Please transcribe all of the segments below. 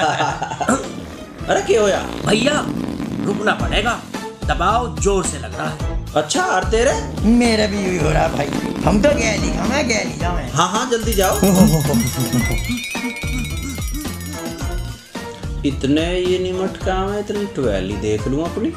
अरे क्या होया भैया रुकना पड़ेगा, दबाव जोर से लग रहा है। अच्छा और तेरे? मेरा भी यही हो रहा भाई, हम तो गैली हमें गैली जाओ। हाँ हाँ जल्दी जाओ। इतने ये निमट काम है, इतनी ट्वेली देख लूं अपनी।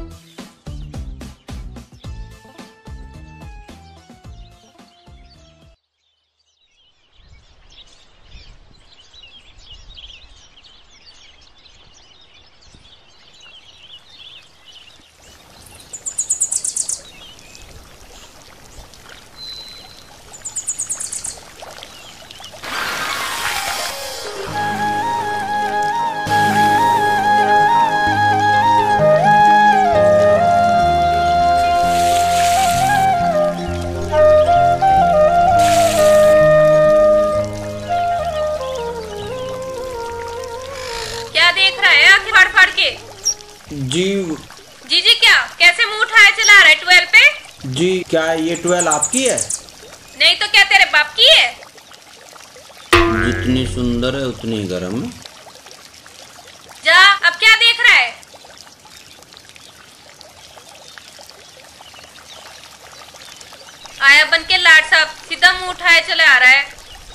जी जी क्या कैसे मुंह उठाए चला रहा है 12 पे? जी क्या ये 12 आपकी है? नहीं तो क्या तेरे बाप की है? जितनी सुंदर है उतनी गर्म है। जा अब क्या देख रहा है? आया बन के लाड साहब, सीधा मुंह उठाए चला आ रहा है।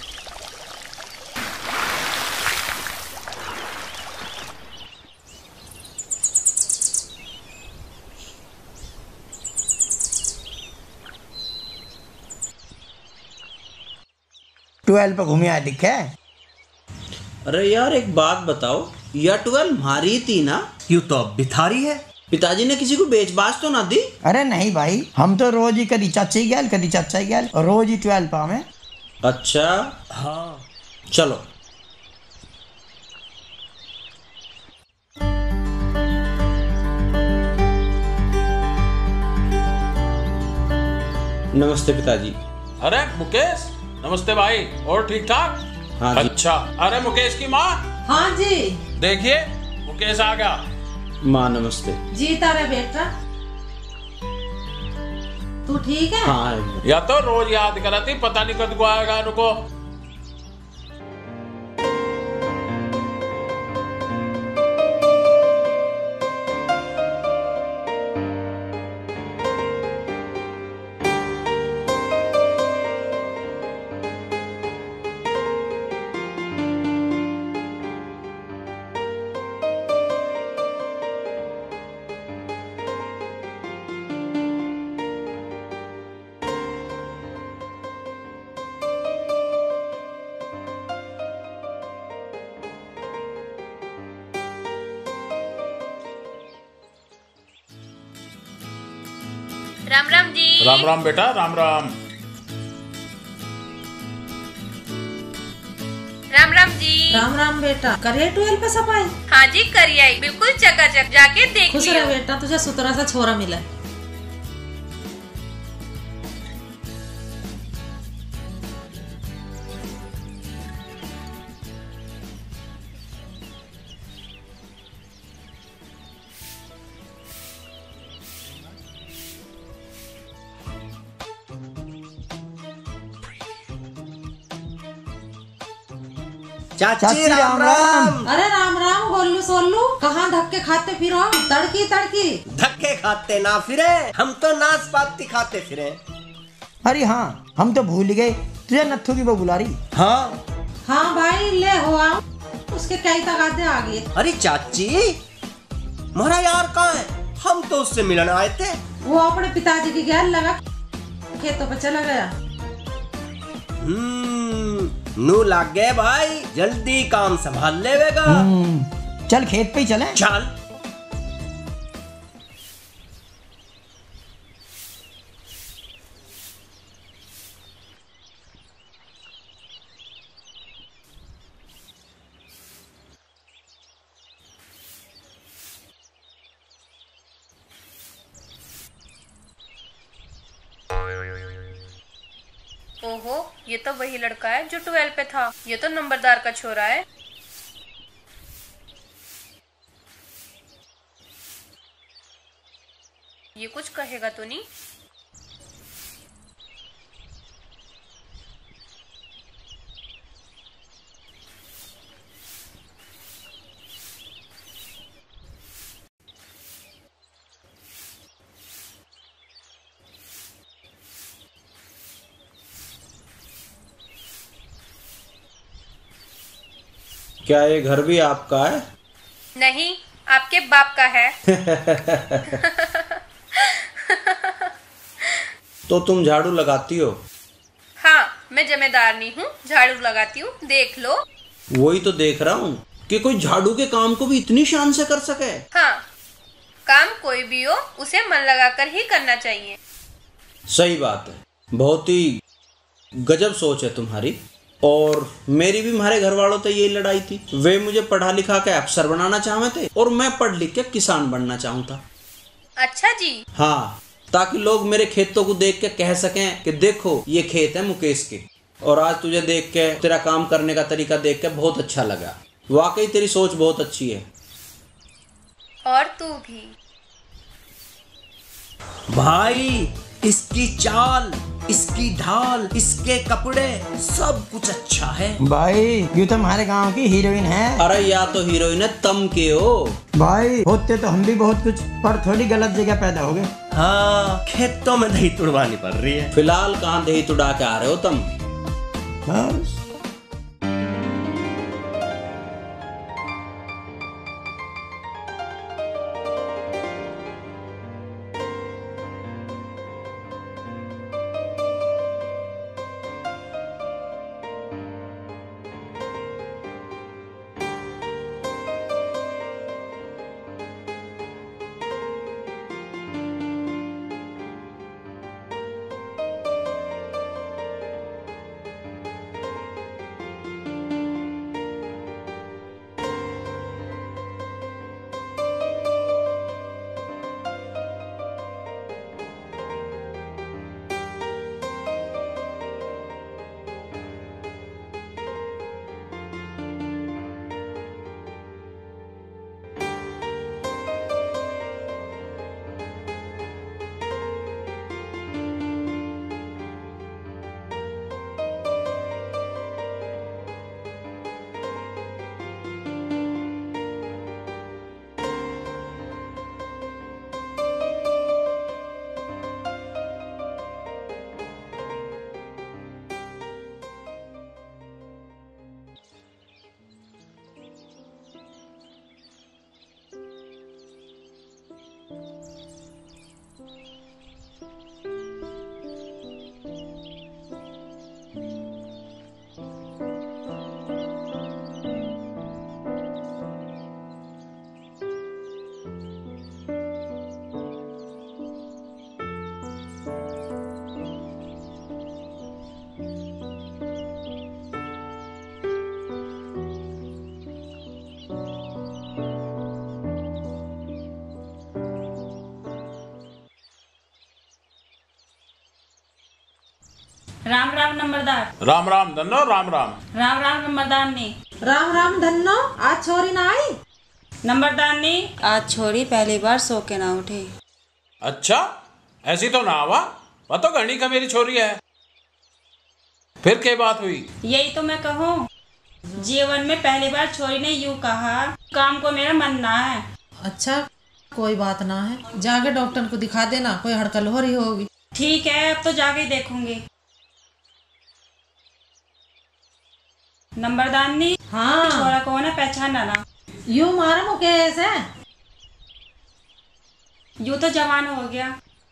ट्वेल्व पे घूमे आया दिखे। अरे यार एक बात बताओ, यह 12 हमारी थी ना? यूं तो अब भिखारी है। पिताजी ने किसी को बेच-बाच तो ना दी? अरे नहीं भाई, हम तो रोज ही कदी चाचा गैल कदी चाचा गैल, और रोज ही 12 पा में। अच्छा हाँ चलो। नमस्ते पिताजी। अरे मुकेश, नमस्ते भाई। और ठीक ठाक? हाँ जी। अच्छा, अरे मुकेश की माँ। हाँ जी। देखिए मुकेश आ गया। माँ नमस्ते। जी तारा बेटा, तू ठीक है? हाँ या तो रोज याद करा थी, पता नहीं कद को आएगा रुको। राम राम जी। राम राम बेटा, राम राम। राम राम जी। राम राम बेटा, करे 12 पे सफाई? हाँ जी करी आई, बिल्कुल चकाचक, जाके देख खुश लियो। रह बेटा, तुझे सुतरा सा छोरा मिला। चाची राम राम। अरे राम राम गोल्लू सोल्लू, कहाँ धक्के खाते फिरो? तड़की तड़की। धक्के खाते ना फिरे, हम तो नाशपाती खाते फिरे। अरे हाँ, हम तो भूल गए, तुझे नत्थू की वो बुला रही। हाँ हाँ भाई ले हो आओ, उसके कई तगादे आ गए। अरे चाची, हमारा यार कहाँ है? हम तो उससे मिलने आए थे। वो अपने पिताजी की गैल लगा खेतों पे चला गया। नू लाग गए भाई, जल्दी काम संभाल लेगा। चल खेत पे ही चले। चल। ओहो, ये तो वही लड़का है जो 12 पे था। ये तो नंबरदार का छोरा है। ये कुछ कहेगा तो नहीं? क्या ये घर भी आपका है? नहीं, आपके बाप का है। तो तुम झाड़ू लगाती हो? हाँ, मैं जमेदारनी हूँ, झाड़ू लगाती हूँ, देख लो। वही तो देख रहा हूँ कि कोई झाड़ू के काम को भी इतनी शान से कर सके। हाँ, काम कोई भी हो उसे मन लगाकर ही करना चाहिए। सही बात है, बहुत ही गजब सोच है तुम्हारी। और मेरी भी हमारे घर वालों से यही लड़ाई थी। वे मुझे पढ़ा लिखा के अफसर बनाना चाहते थे और मैं पढ़ लिख के किसान बनना चाहूँ था। अच्छा जी। हाँ, ताकि लोग मेरे खेतों को देख के कह सकें कि देखो ये खेत है मुकेश के। और आज तुझे देख के, तेरा काम करने का तरीका देख के बहुत अच्छा लगा। वाकई तेरी सोच बहुत अच्छी है। और तू भी। भाई, इसकी चाल, इसकी ढाल, इसके कपड़े, सब कुछ अच्छा है। भाई ये तो हमारे गांव की हीरोइन है। अरे या तो हीरोइन है, तम के हो। भाई होते तो हम भी बहुत कुछ, पर थोड़ी गलत जगह पैदा हो गए। हाँ, खेतों में दही तुड़वानी पड़ रही है। फिलहाल कहाँ दही तुड़ा के आ रहे हो तुम? बस राम राम नंबरदार। राम राम धन्नो, राम राम। राम राम नंबरदार ने। राम राम धन्नो, आज छोरी ना आई? नंबरदार ने आज छोरी पहली बार सो के ना उठी। अच्छा, ऐसी तो ना हुआ, वह तो घनी का मेरी छोरी है। फिर क्या बात हुई? यही तो मैं कहूँ, जीवन में पहली बार छोरी ने यूँ कहा, काम को मेरा मन ना है। अच्छा, कोई बात ना है, जाके डॉक्टर को दिखा देना, कोई हड़कल हो रही होगी। ठीक है, अब तो जाके देखूंगी। नंबरदारनी, हाँ, छोरा को ना पहचाना ना। यूँ मारा मुकेश है। यूँ तो जवान हो गया।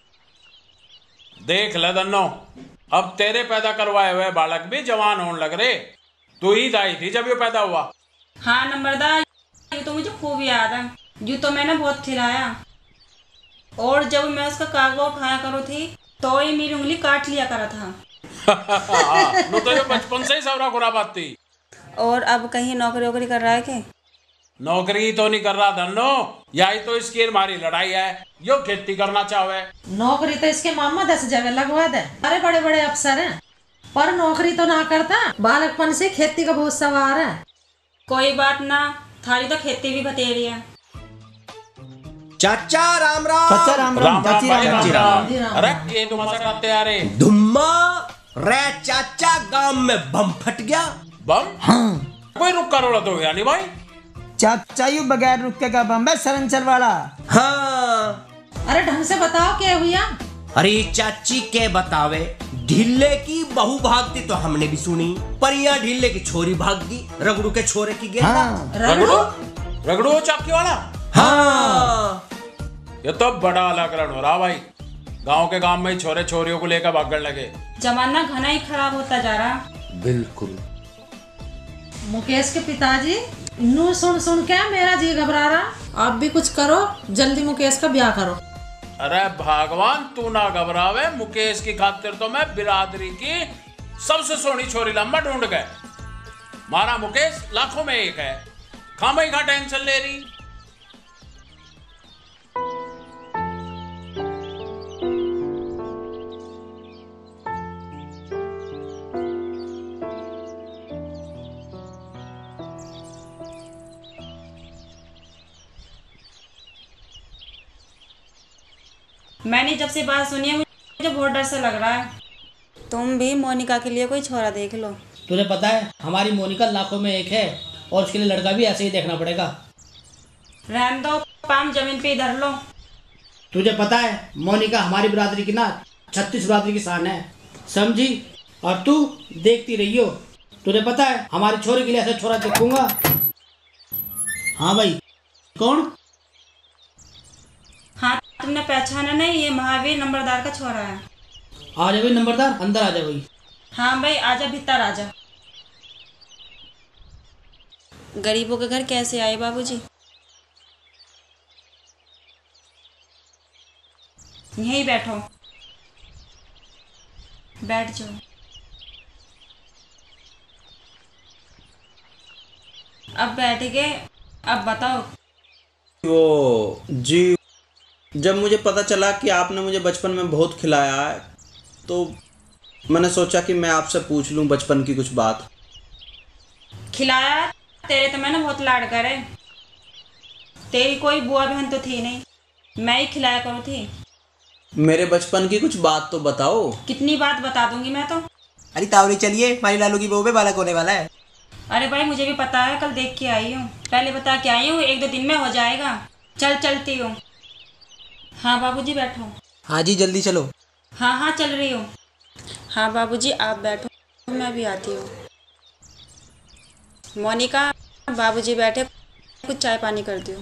देख ले धन्नो, अब तेरे पैदा करवाए हुए बालक भी जवान होने लग रहे। तू ही दाई थी जब ये पैदा हुआ। हाँ नंबरदार, यूँ तो मुझे खूब याद है। यूँ तो मैंने बहुत खिलाया, और जब मैं उसका कागवा उठाया करो थी तो ही मेरी उंगली काट लिया करा था। नो तो ये बचपन से ही सवरा खुराबात थी। और अब कहीं नौकरी वोकरी कर रहा है क्या? नौकरी तो नहीं कर रहा धन्नो, यही तो इसकी हमारी लड़ाई है। यो खेती करना चाहे। नौकरी तो इसके मामा 10 जगह लगवा दे, अरे बड़े बड़े अफसर हैं, पर नौकरी तो ना करता। बालकपन से खेती का बहुत सवार है। कोई बात ना, थारी तो खेती भी बतेरी है। चाचा राम राम। चाचा राम राम, राम राम चाची भाई, राम राम राम। राम। अरे ये तुम ऐसा करते आ रहे धुम्मा रे चाचा, गांव में बम फट गया। बम? हाँ कोई रुक्का रोड़ा तो गया नहीं भाई। चाचा यू बगैर रुके का बम है, सरंचर वाला। हाँ, अरे ढंग से बताओ क्या हुआ? अरे चाची के बतावे, ढिल्ले की बहू भागती तो हमने भी सुनी, पर यहाँ ढिल्ले की छोरी भागती रगड़ू के छोरे की गेंदा। हाँ रगड़ू वो चाकी वाला। हाँ ये तो बड़ा अलग हो रहा भाई, गांव के गांव में ही छोरे छोरियों को लेकर भागने लगे। जमाना घना ही खराब होता जा रहा। बिल्कुल। मुकेश के पिताजी, नू सुन सुन क्या मेरा जी घबरा रहा। आप भी कुछ करो, जल्दी मुकेश का ब्याह करो। अरे भगवान तू ना घबरावे, मुकेश की खातिर तो मैं बिरादरी की सबसे सोनी छोरी लम्बा ढूंढ गए। मारा मुकेश लाखों में एक है, खामई का टेंशन ले रही। मैंने जब से बात सुनी है मुझे बहुत डर सा लग रहा है। तुम भी मोनिका के लिए कोई छोरा देख लो। तुझे पता है हमारी मोनिका लाखों में एक है, और उसके लिए लड़का भी ऐसे ही देखना पड़ेगा। रहने दो, पाम जमीन पे इधर लो। तुझे पता है मोनिका हमारी बिरादरी की ना 36 बिरादरी की शान है, समझी? और तू देखती रही हो। तुझे पता है हमारी छोरी के लिए ऐसा छोरा देखूंगा। हाँ भाई। कौन? हाँ तुमने पहचाना नहीं, ये महावीर नंबरदार का छोरा है। आ जा भाई नंबरदार, अंदर आ जा भाई। हाँ भाई आजा, भीतर आजा। गरीबों के घर कैसे आए बाबूजी? यहीं बैठो, बैठ जाओ। अब बैठ गए, अब बताओ। वो जी, जब मुझे पता चला कि आपने मुझे बचपन में बहुत खिलाया है, तो मैंने सोचा कि मैं आपसे पूछ लूं बचपन की कुछ बात। खिलाया तेरे तो मैंने बहुत लाड करे। तेरी कोई बुआ बहन तो थी नहीं, मैं ही खिलाया करूँ थी। मेरे बचपन की कुछ बात तो बताओ। कितनी बात बता दूंगी मैं तो। अरे तावड़ी चलिए, हमारी लालू की बहू पे बालक होने वाला है। अरे भाई मुझे भी पता है, कल देख के आई हूँ। पहले बता के आई हूँ, 1-2 दिन में हो जाएगा। चल चलती हूँ। हाँ बाबूजी बैठो। हाँ जी जल्दी चलो। हाँ हाँ चल रही हूँ। हाँ बाबूजी आप बैठो, मैं भी आती हूँ। मोनिका बाबूजी बैठे, कुछ चाय पानी कर दियो।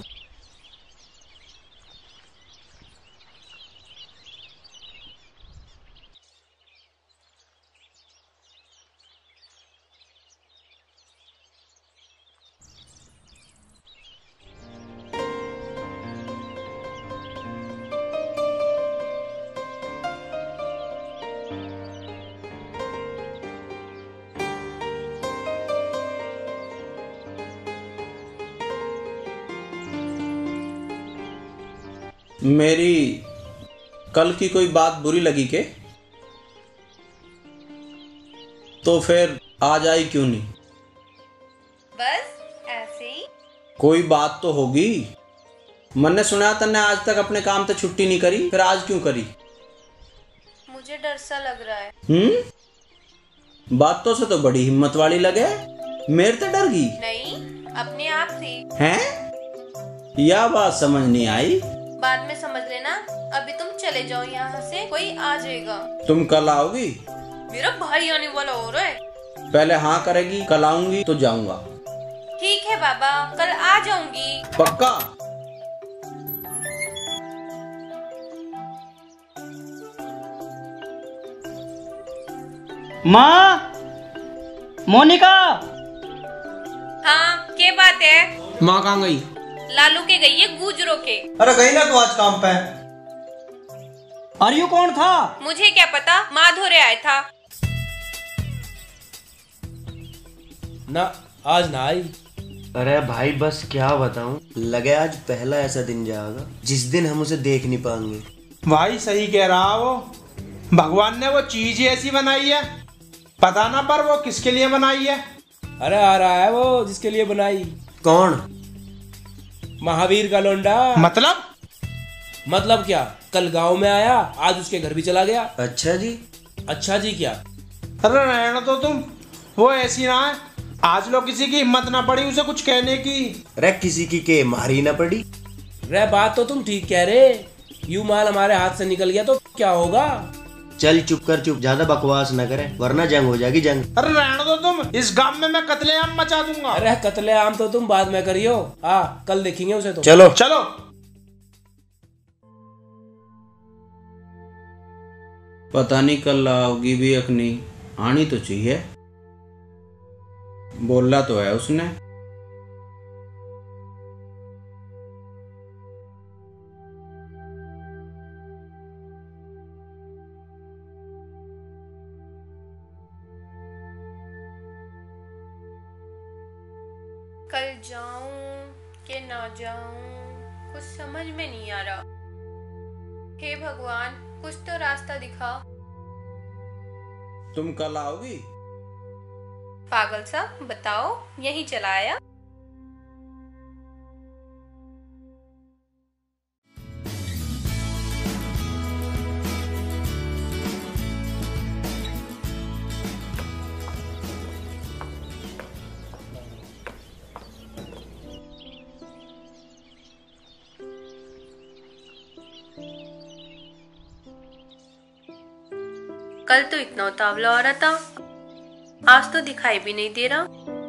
मेरी कल की कोई बात बुरी लगी के? तो फिर आज आई क्यों नहीं? बस ऐसे ही। कोई बात तो होगी। मैंने सुना तन्ने आज तक अपने काम से छुट्टी नहीं करी, फिर आज क्यों करी? मुझे डर सा लग रहा है। बातों से तो बड़ी हिम्मत वाली लगे, मेरे तो डर गई। नहीं, अपने आप से। हैं? यह बात समझ नहीं आई। बाद में समझ लेना, अभी तुम चले जाओ यहाँ से, कोई आ जाएगा। तुम कल आओगी? मेरा भाई आने वाला हो रहा है। पहले हाँ करेगी, कल आऊंगी तो जाऊंगा। ठीक है बाबा, कल आ जाऊंगी। पक्का? माँ, मोनिका। हाँ क्या बात है? माँ कहाँ गई? लालू के गई है गुजरों के। अरे गई ना तू आज काम पे। अरे यू कौन था? मुझे क्या पता, माधुरे आया था। ना आज ना आई। अरे भाई बस क्या बताऊं, लगे आज पहला ऐसा दिन जाएगा जिस दिन हम उसे देख नहीं पाएंगे। भाई सही कह रहा वो, भगवान ने वो चीज ही ऐसी बनाई है, पता ना पर वो किसके लिए बनाई है। अरे आ रहा है वो जिसके लिए बनाई। कौन? महावीर का लोंडा। मतलब क्या, कल गांव में आया, आज उसके घर भी चला गया। अच्छा जी? अच्छा जी क्या? अरे रहना तो तुम, वो ऐसी ना है, आज लोग किसी की हिम्मत ना पड़ी उसे कुछ कहने की। अरे किसी की के मारी ना पड़ी। रे बात तो तुम ठीक कह रहे, यू माल हमारे हाथ से निकल गया तो क्या होगा? चल चुप कर, चुप, ज्यादा बकवास न करे वरना जंग हो जाएगी जंग। अरे रहने दो तुम, इस गांव में मैं कत्लेआम मचा दूंगा। अरे कत्लेआम तो तुम बाद में करियो, कल देखेंगे उसे तो। चलो चलो। पता नहीं कल आओगी भी अखनी, आनी तो चाहिए, बोला तो है उसने। कल जाऊं कि ना जाऊं कुछ समझ में नहीं आ रहा। हे भगवान, कुछ तो रास्ता दिखा। तुम कल आओगी? पागल सा, बताओ, यहीं चला आया। कल तो इतना उतावला हो रहा था, आज तो दिखाई भी नहीं दे रहा।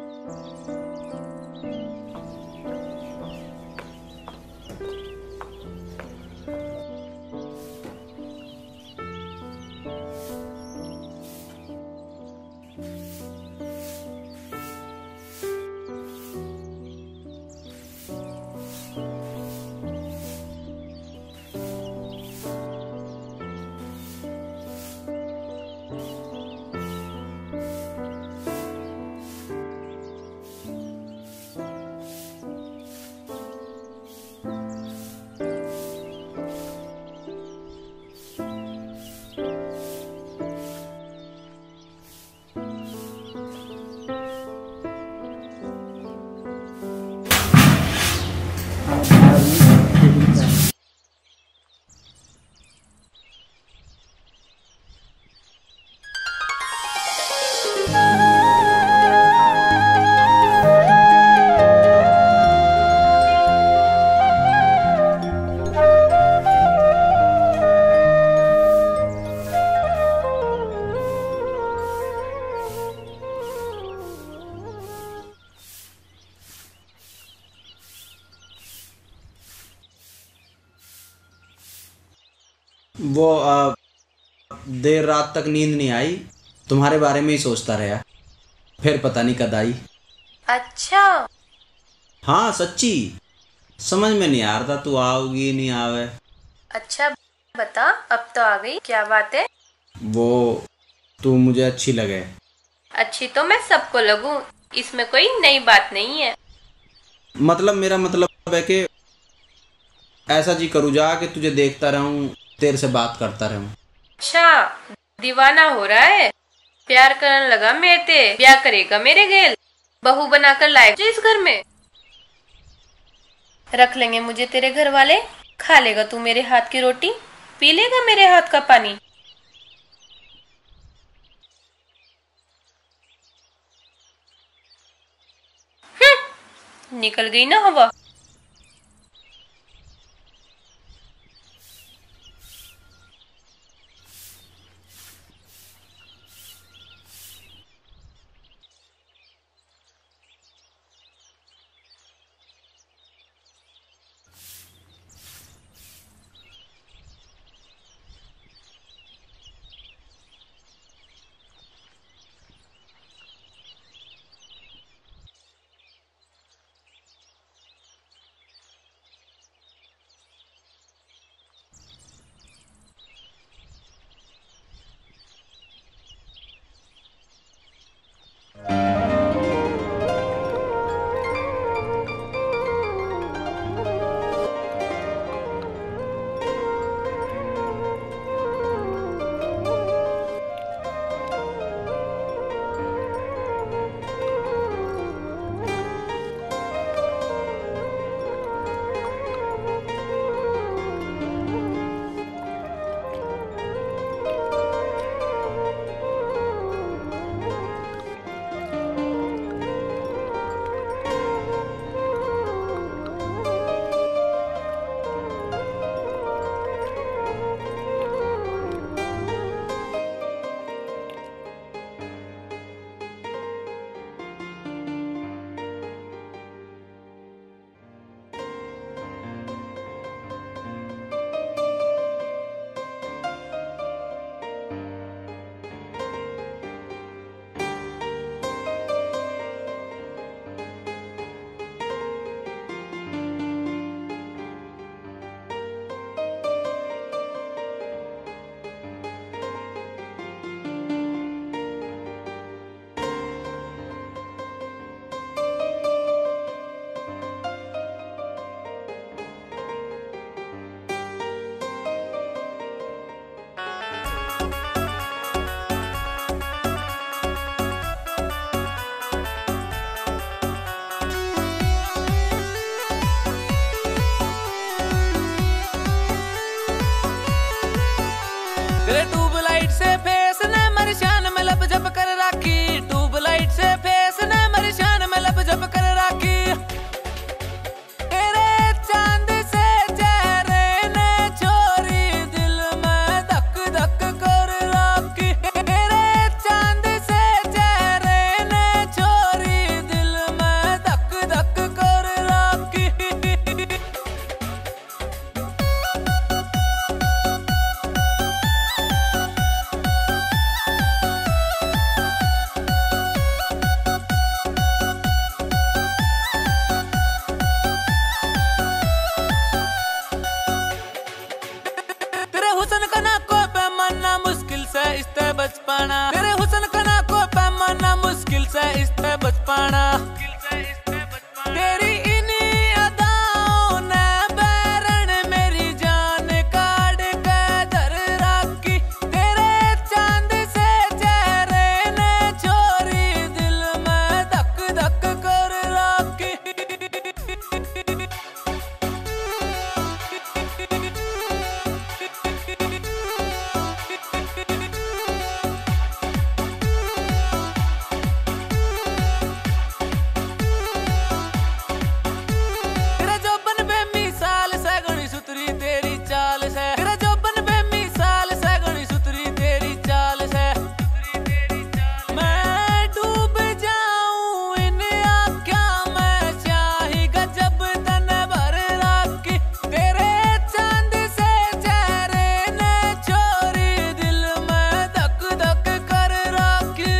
वो देर रात तक नींद नहीं आई, तुम्हारे बारे में ही सोचता रहा, फिर पता नहीं कद आई। अच्छा। हाँ सच्ची, समझ में नहीं आ रहा था तू आओगी नहीं आवे। अच्छा बता, अब तो आ गई, क्या बात है? वो तू मुझे अच्छी लगे। अच्छी तो मैं सबको लगूं, इसमें कोई नई बात नहीं है। मतलब मेरा मतलब है कि ऐसा जी करूँ जा कि तुझे देखता रहूं, तेरे से बात करता रहूं। अच्छा, दीवाना हो रहा है, प्यार करने लगा मेरे ते, ब्याह करेगा मेरे गेल, बहू बनाकर लाएगा इस घर में, रख लेंगे मुझे तेरे घर वाले, खा लेगा तू मेरे हाथ की रोटी, पी लेगा मेरे हाथ का पानी। निकल गई ना हवा। तेरे ट्यूबलाइट से फेस ने मेरी शान में लब जब कर राखी, ट्यूबलाइट से फेस ने मेरी शान में लब जब कर राखी। तेरे चांद से चेहरे ने छोरी दिल में धक धक कर राखी, तेरे चांद से चेहरे ने छोरी दिल में धक धक कर राखी। तेरे हुस्न का ना को पैमाना मुश्किल से इससे बच पाना, तेरे हुस्न का ना को पैमाना मुश्किल से इससे बच पाना। तेरी इन्हीं अदाओं ने बैरन मेरी जान काट के धर राखी, तेरे चांद से चेहरे ने छोरी दिल में धक धक कर राखी। तेरा जोबन बेमिसाल से गणी सुतरी तेरी चाल से, तेरा जोबन बेमिसाल से गणी सुतरी तेरी चाल से। मैं डूब जाऊं इन आँखों में स्याही गजब तन भर राखी, तेरे चांद से चेहरे ने छोरी दिल में धक धक कर राखी।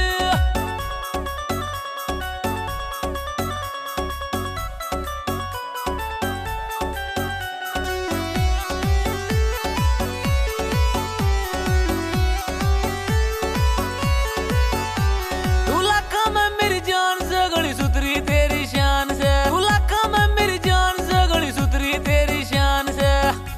तू लाखा में मेरी जान से गणी सुतरी तेरी शान से, तू लाखा में मेरी जान से गणी सुतरी तेरी शान से।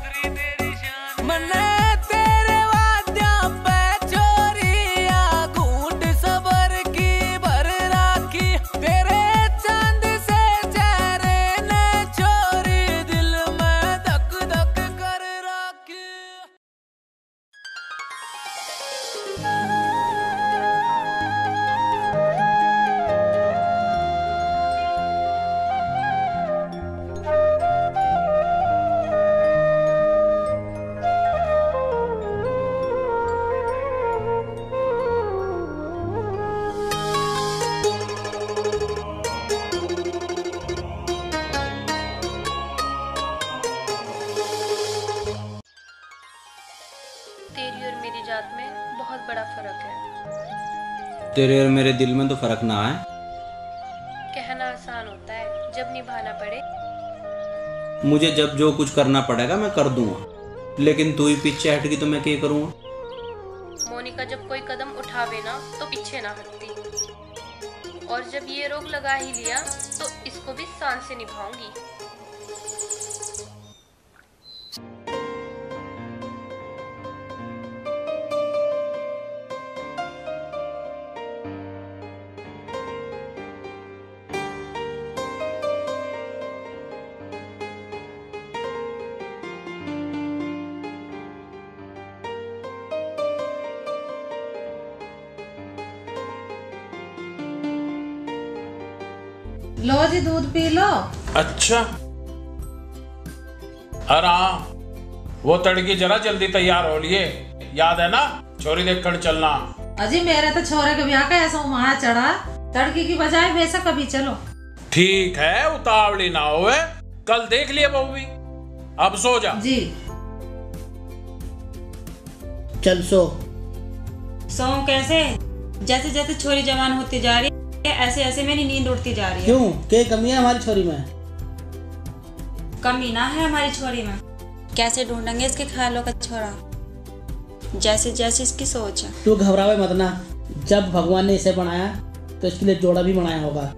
मन्ने तेरे वाद्यां पे चोरिया घूंट सबर की भर राखी, तेरे चांद से चेहरे ने छोरी दिल में धक धक कर राखी। तेरी और मेरी जात में बहुत बड़ा फर्क है। तेरे और मेरे दिल में तो फर्क ना है। कहना आसान होता है, जब निभाना पड़े। मुझे जब जो कुछ करना पड़ेगा मैं कर दूंगा, लेकिन तू ही पीछे हटगी तो मैं क्या करूंगा। मोनिका जब कोई कदम उठावे ना तो पीछे ना हटती, और जब ये रोग लगा ही लिया तो इसको भी शान से निभाऊंगी। लो जी दूध पी लो। अच्छा, अरे हाँ, वो तड़की जरा जल्दी तैयार हो लिए, याद है ना, छोरी देख कर चलना। अजी मेरे तो छोरे के ब्याह का ऐसा वहां चढ़ा, तड़की की बजाय वैसा कभी चलो। ठीक है, उतावली ना होवे, कल देख लिए बहू भी। अब सो जा। जी चल सो। सो कैसे? जैसे जैसे छोरी जवान होती जा रही है ऐसे ऐसे मेरी नींद उड़ती जा रही है। क्यों, क्या कमी है हमारी छोरी में? कमी ना है हमारी छोरी में। कैसे ढूंढेंगे इसके ख्यालों का छोरा, जैसे जैसे इसकी सोच है। तू घबरावे मत ना, जब भगवान ने इसे बनाया तो इसके लिए जोड़ा भी बनाया होगा।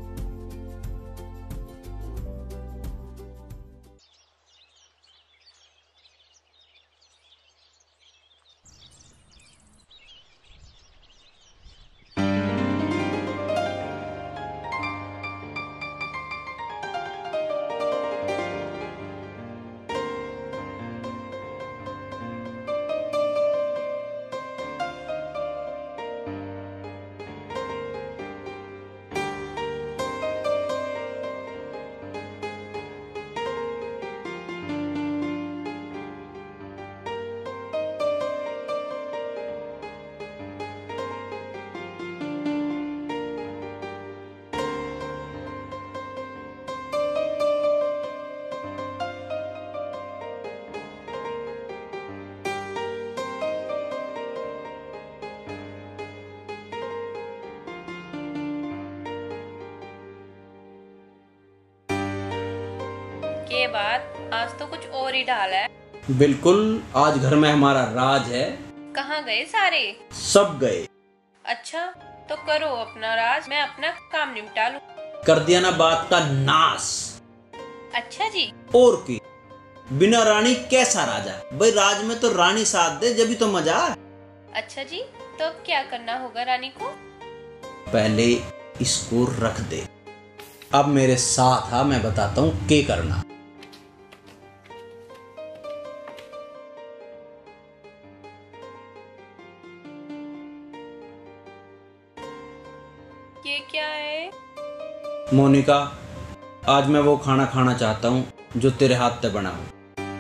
के बाद आज तो कुछ और ही ढाला है। बिल्कुल, आज घर में हमारा राज है। कहाँ गए सारे? सब गए। अच्छा तो करो अपना राज, मैं अपना काम निपटा लूं। कर दिया ना बात का नाश। अच्छा जी। और की बिना रानी कैसा राजा? भाई राज में तो रानी साथ दे जब भी तो मजा। अच्छा जी, तो अब क्या करना होगा रानी को? पहले इसको रख दे। अब मेरे साथ आ, मैं बताता हूँ क्या करना। ये क्या है? मोनिका, आज मैं वो खाना खाना चाहता हूँ जो तेरे हाथ से बना हो।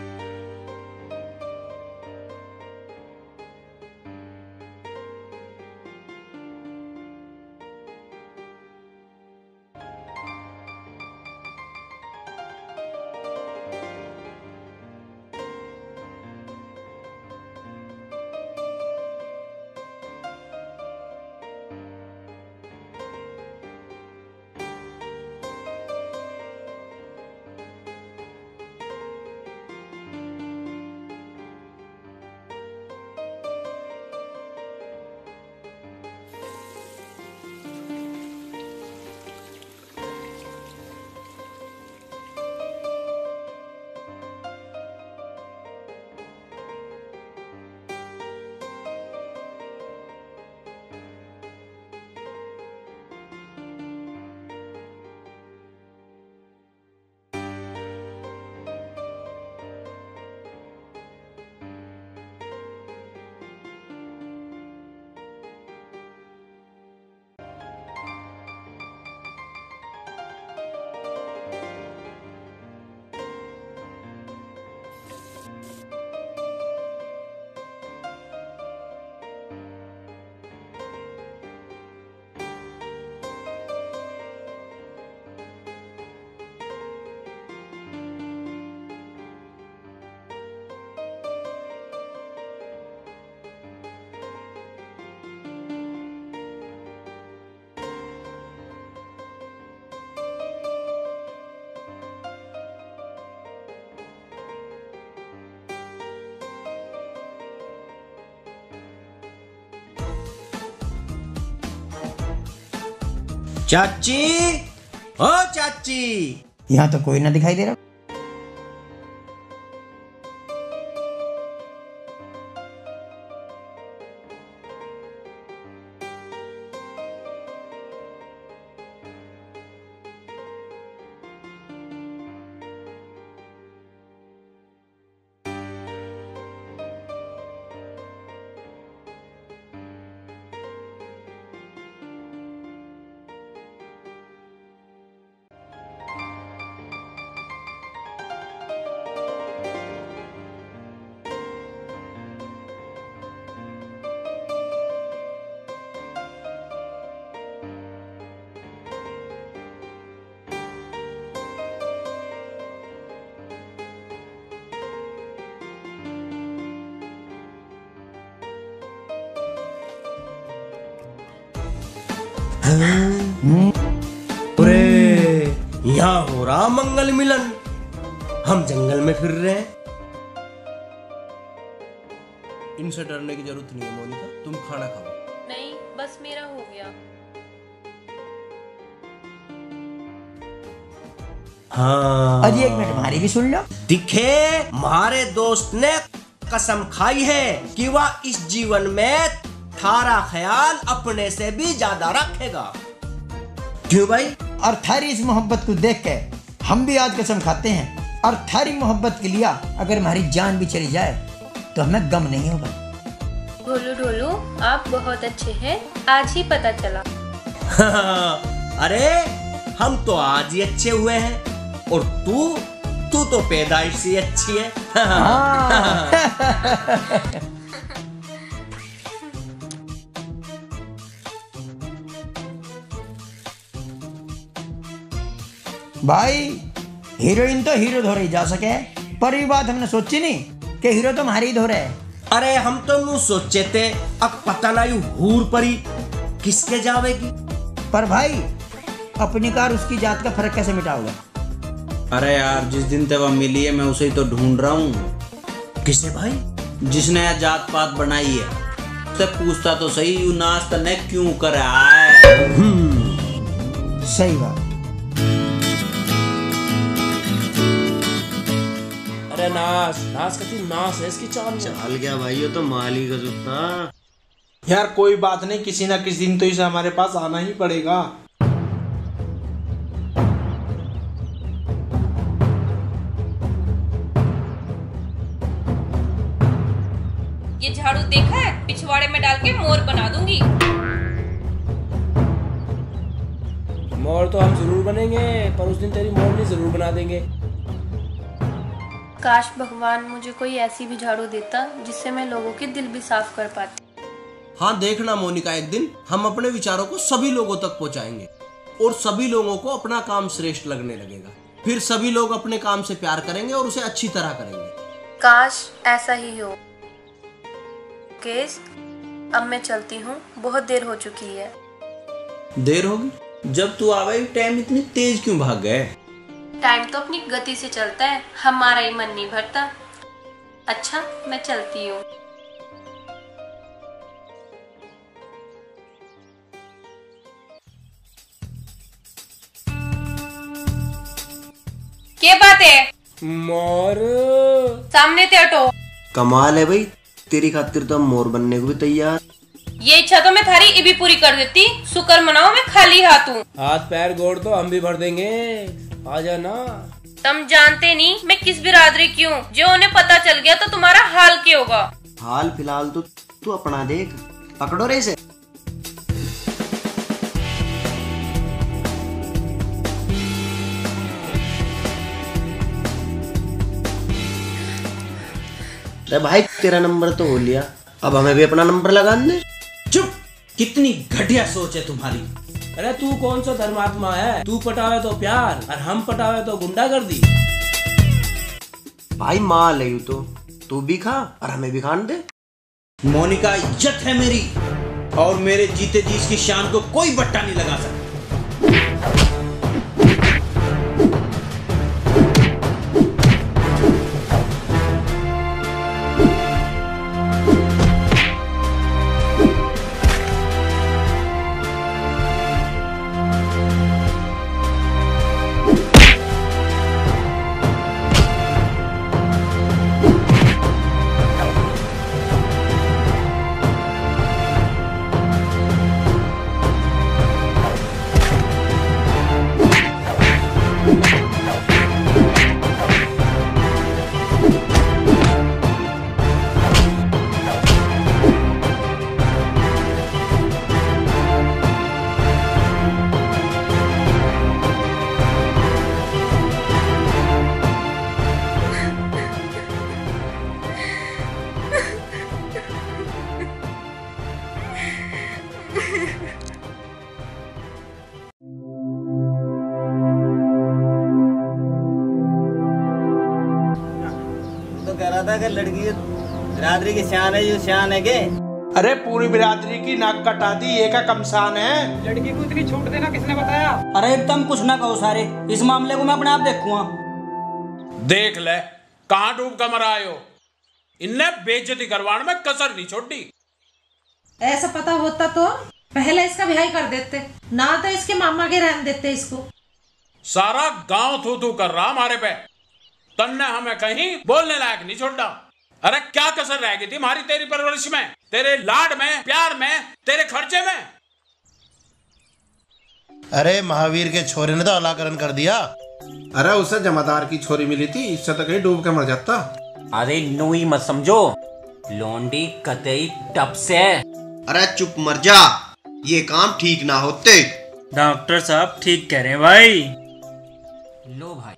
चाची, ओ चाची, यहाँ तो कोई ना दिखाई दे रहा। यहाँ हो रहा मंगल मिलन। हम जंगल में फिर रहे हैं। इनसे डरने की जरूरत नहीं है मोनिका, तुम खाना खाओ। नहीं, बस मेरा हो गया। हाँ, अरे एक मिनट, हमारी भी सुन लो। दिखे हमारे दोस्त ने कसम खाई है कि वह इस जीवन में थारा ख्याल अपने से भी ज्यादा रखेगा। क्यों भाई? और थारी इस मोहब्बत को देख के हम भी आज कसम खाते हैं, और थारी मोहब्बत के लिए अगर हमारी जान भी चली जाए तो हमें गम नहीं होगा। ढोलू ढोलू, आप बहुत अच्छे हैं, आज ही पता चला। अरे हम तो आज ही अच्छे हुए हैं, और तू तो पैदाइश से अच्छी है। भाई हीरोइन तो हीरो धोरे जा सके, पर ये बात हमने सोची नहीं कि हीरो तो हमारी ही धोरे है। अरे हम तो नू सोचे थे, अब पता नहीं हूर परी किसके जावेगी। पर भाई अपनी कार उसकी जात का फर्क कैसे मिटाओगे? अरे यार, जिस दिन ते वह मिली है मैं उसे ही तो ढूंढ रहा हूँ। किसे भाई? जिसने यह जात पात बनाई है। उससे पूछता तो सही, यू नाच तने क्यों कर रहा है? सही बात। अरे नाच नाच कती नाच है इसकी चाल में। चाल गया भाई, ये तो माल ही गजब था। यार कोई बात नहीं, किसी ना किसी दिन तो इसे हमारे पास आना ही पड़ेगा। ये झाड़ू देखा है? पिछवाड़े में डाल के मोर बना दूंगी। मोर तो हम जरूर बनेंगे, पर उस दिन तेरी मोरनी जरूर बना देंगे। काश भगवान मुझे कोई ऐसी भी झाड़ू देता जिससे मैं लोगों के दिल भी साफ कर पाती। हाँ देखना मोनिका, एक दिन हम अपने विचारों को सभी लोगों तक पहुंचाएंगे और सभी लोगों को अपना काम श्रेष्ठ लगने लगेगा। फिर सभी लोग अपने काम से प्यार करेंगे और उसे अच्छी तरह करेंगे। काश ऐसा ही हो। केस, अब मैं चलती हूँ, बहुत देर हो चुकी है। देर होगी? जब तू आ गई टाइम इतनी तेज क्यों भाग गए? टाइम तो अपनी गति से चलता है, हमारा ही मन नहीं भरता। अच्छा, मैं चलती हूँ। क्या बात है? मोर सामने ते हटो। कमाल है भाई, तेरी खातिर तो हम मोर बनने को भी तैयार। ये इच्छा तो मैं थारी भी पूरी कर देती। शुक्र मनाओ मैं खाली हाथ हूँ। हाथ पैर गोड़ तो हम भी भर देंगे, आ जाना। तुम जानते नहीं मैं किस बिरादरी की हूँ। जो उन्हें पता चल गया तो तुम्हारा हाल क्या होगा। हाल फिलहाल तो तू अपना देख, पकड़ो रे इसे। अरे भाई तेरा नंबर तो हो लिया, अब हमें भी अपना नंबर लगा दे। चुप! कितनी घटिया सोच है तुम्हारी। अरे तू कौन सा धर्मात्मा है? तू पटावे तो प्यार और हम पटावे तो गुंडागर्दी। भाई माल है यू तो, तू भी खा और हमें भी खान दे। मोनिका इज्जत है मेरी, और मेरे जीते जी इसकी शान को कोई बट्टा नहीं लगा सकता। तो कह रहा था कि लड़की बिरादरी की शान है, ये शान है के? अरे पूरी बिरादरी की नाक कटा दी, ये का कमसान है। लड़की को इतनी छूट देना किसने बताया? अरे तुम कुछ ना कहो सारे, इस मामले को मैं अपने आप देखूंगा। देख ले कहाँ डूब कर मरा आयो। इनने बेइज्जती करवाने में कसर नहीं छोड़ी। ऐसा पता होता तो पहले इसका ब्याह कर देते, ना तो इसके मामा के रहने देते इसको। सारा गांव थू थू कर रहा हमारे पे, तन्ने हमें कहीं बोलने लायक नहीं छोड़ा। अरे क्या कसर रह गई थी हमारी तेरी परवरिश में, तेरे लाड में, प्यार में, तेरे खर्चे में? अरे महावीर के छोरे ने तो अलाकरण कर दिया। अरे उसे जमादार की छोरी मिली थी, इससे तो कहीं डूब के मर जाता। अरे नूई मत समझो, लोंडी कतई टप से। अरे चुप मर जा, ये काम ठीक ना होते। डॉक्टर साहब ठीक कह रहे हैं भाई। लो भाई।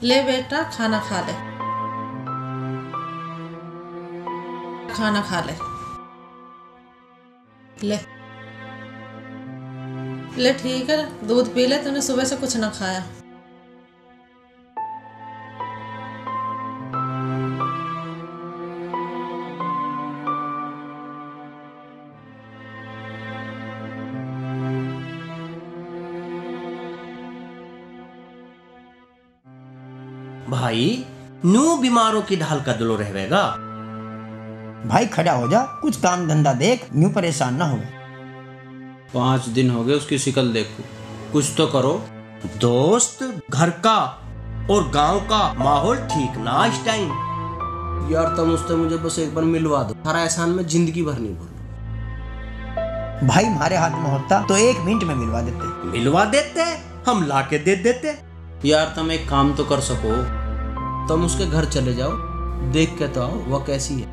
ले बेटा खाना खा ले, खाना खा ले, ले ले ठीक है, दूध पी ले, तूने सुबह से कुछ ना खाया। भाई नू बीमारों की ढाल का दिलो रहेगा। भाई खड़ा हो जा, कुछ काम धंधा देख, यूं परेशान ना हो। 5 दिन हो गए उसकी शिकल देखो, कुछ तो करो। दोस्त घर का और गांव का माहौल ठीक ना इस टाइम। यार तुम उससे मुझे बस एक बार मिलवा दो, सारा एहसान में जिंदगी भर नहीं भूलूं। भाई हमारे हाथ में होता तो 1 मिनट में मिलवा देते। मिलवा देते, हम ला के दे देते। यार तुम एक काम तो कर सको, तुम उसके घर चले जाओ, देख के तो आओ वह कैसी है।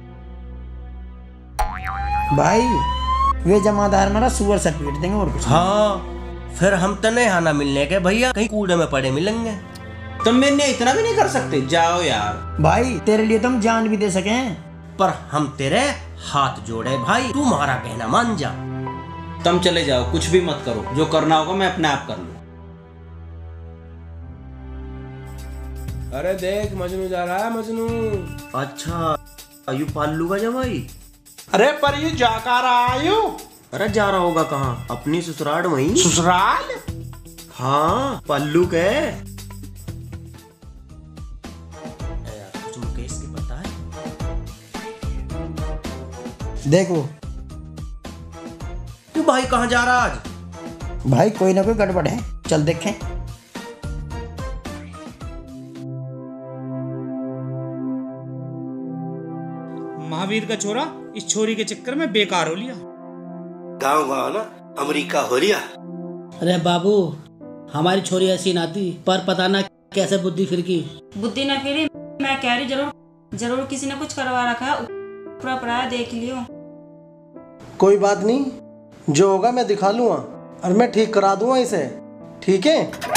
भाई वे जमादार हमारा सुअर से पीट देंगे और कुछ। हाँ फिर हम तने आना मिलने के भैया कहीं कूड़े में पड़े मिलेंगे। तुम मेरे इतना भी नहीं कर सकते, जाओ यार। भाई तेरे लिए तुम जान भी दे सके, पर हम तेरे हाथ जोड़े भाई, तू हमारा कहना मान जा। तुम चले जाओ, कुछ भी मत करो, जो करना होगा मैं अपने आप कर लूँ। अरे देख मजनू जा रहा है, मजनू। अच्छा यू पालू का जमाई। अरे पर यू जा कर आयु। अरे जा रहा होगा कहाँ, अपनी ससुराल वहीं। ससुराल? हाँ पल्लू के। कुछ मुकेश की पता है? देखो तू भाई कहाँ जा रहा आज? भाई कोई ना कोई गड़बड़ है, चल देखें। महावीर का छोरा इस छोरी के चक्कर में बेकार हो लिया। गाँव ना अमेरिका हो लिया। अरे बाबू हमारी छोरी ऐसी नाती, पर पता ना कैसे बुद्धि फिर की। बुद्धि न फिरी, मैं कह रही जरूर किसी ने कुछ करवा रखा है, ऊपरा पराया देख लियो। कोई बात नहीं, जो होगा मैं दिखा लूंगा और मैं ठीक करा दूंगा इसे, ठीक है?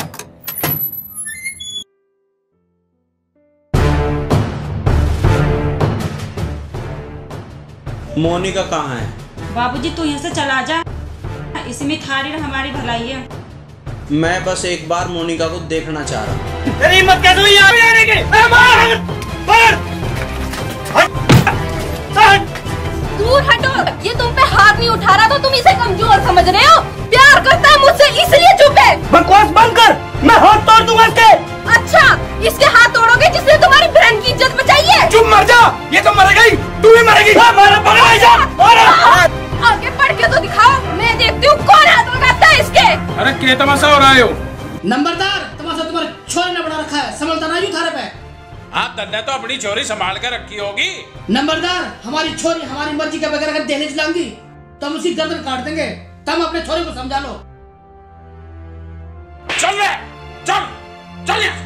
मोनिका कहाँ है? बाबूजी तू यहाँ से चला जा, इसमें थारी हमारी भलाई है। मैं बस एक बार मोनिका को देखना चाह रहा हूँ। तेरी हिम्मत कैसे हुई यहाँ पे आने की? दूर हटो, ये तुम पे हाथ नहीं उठा रहा तो तुम इसे कमजोर समझ रहे हो। प्यार करता है मुझसे इसलिए चुप है। बकवास बंद कर, मैं हाथ तोड़ दूंगा इसके। अच्छा इसके हाथ तोड़ोगे जिसने तुम्हारी बहन की इज्जत बचाई है? चुप मर जा, ये तो मर गई, तू भी मरेगी। आगे बढ़ के तो दिखाओ, मैं देखती हूँ कौन हाथ लगाता है इसके। अरे क्या तमाशा हो रहा है? नंबरदार तमाशा तुम्हारे छोरे ने बना रखा है, संभलता ना थारे पे। हाँ तन्ने तो अपनी चोरी संभाल कर रखी होगी। नंबरदार हमारी छोरी हमारी मर्जी के बगैर अगर दहलीज लाऊंगी तो हम उसकी गर्दन काट देंगे। तुम अपने छोरे को समझा लो। चल रे, चल चल यहाँ।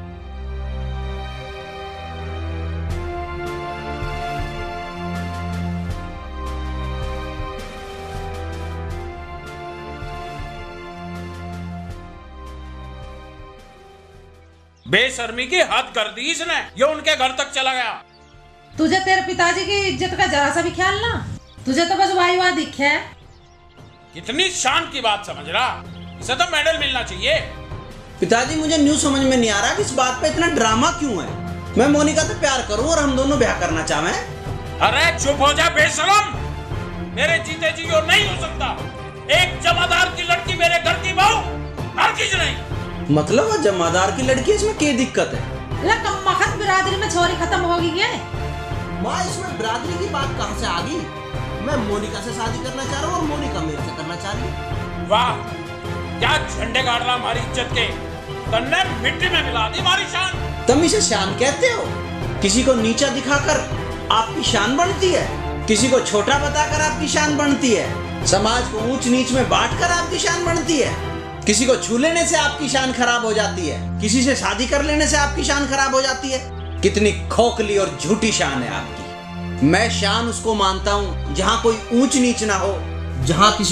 बेशर्मी की हद कर दी इसने, ये उनके घर तक चला गया। तुझे तेरे पिताजी की इज्जत का जरा सा भी ख्याल ना, तुझे तो बस वाई वाह दिखे है। कितनी शान की बात समझ रहा, इसे तो मेडल मिलना चाहिए। पिताजी मुझे न्यू समझ में नहीं आ रहा कि इस बात पे इतना ड्रामा क्यों है। मैं मोनिका से प्यार करूं और हम दोनों ब्याह करना चाहें। अरे चुप हो जा बेशरम, मेरे जीते जी यो नहीं हो सकता। एक जमादार की लड़की मेरे घर की बहू, हर किस नहीं। मतलब जमादार की लड़की, इसमें क्या दिक्कत है? कम्मखत बिरादरी में छोरी खत्म हो गई है। माँ इसमें बिरादरी की बात कहाँ से आ गई? मैं मोनिका से शादी करना चाह रहा हूँ और मोनिका मेरे से करना चाह रही है। वाह क्या झंडे गाड़ रहा हमारी इज्जत के, तन्ने मिट्टी में मिला दी हमारी शान। तुम इसे शान कहते हो? किसी को नीचा दिखाकर आपकी शान बढ़ती है, किसी को छोटा बताकर आपकी शान बढ़ती है, समाज को ऊंच नीच में बांटकर आपकी शान बढ़ती है, किसी को छू लेने से आपकी शान खराब हो जाती है, किसी से शादी कर लेने से आपकी शान खराब हो जाती है। कितनी खोखली और झूठी शान है आपकी। मैं शान उसको मानता हूँ जहाँ कोई ऊंच नीच ना हो, जहाँ किसी को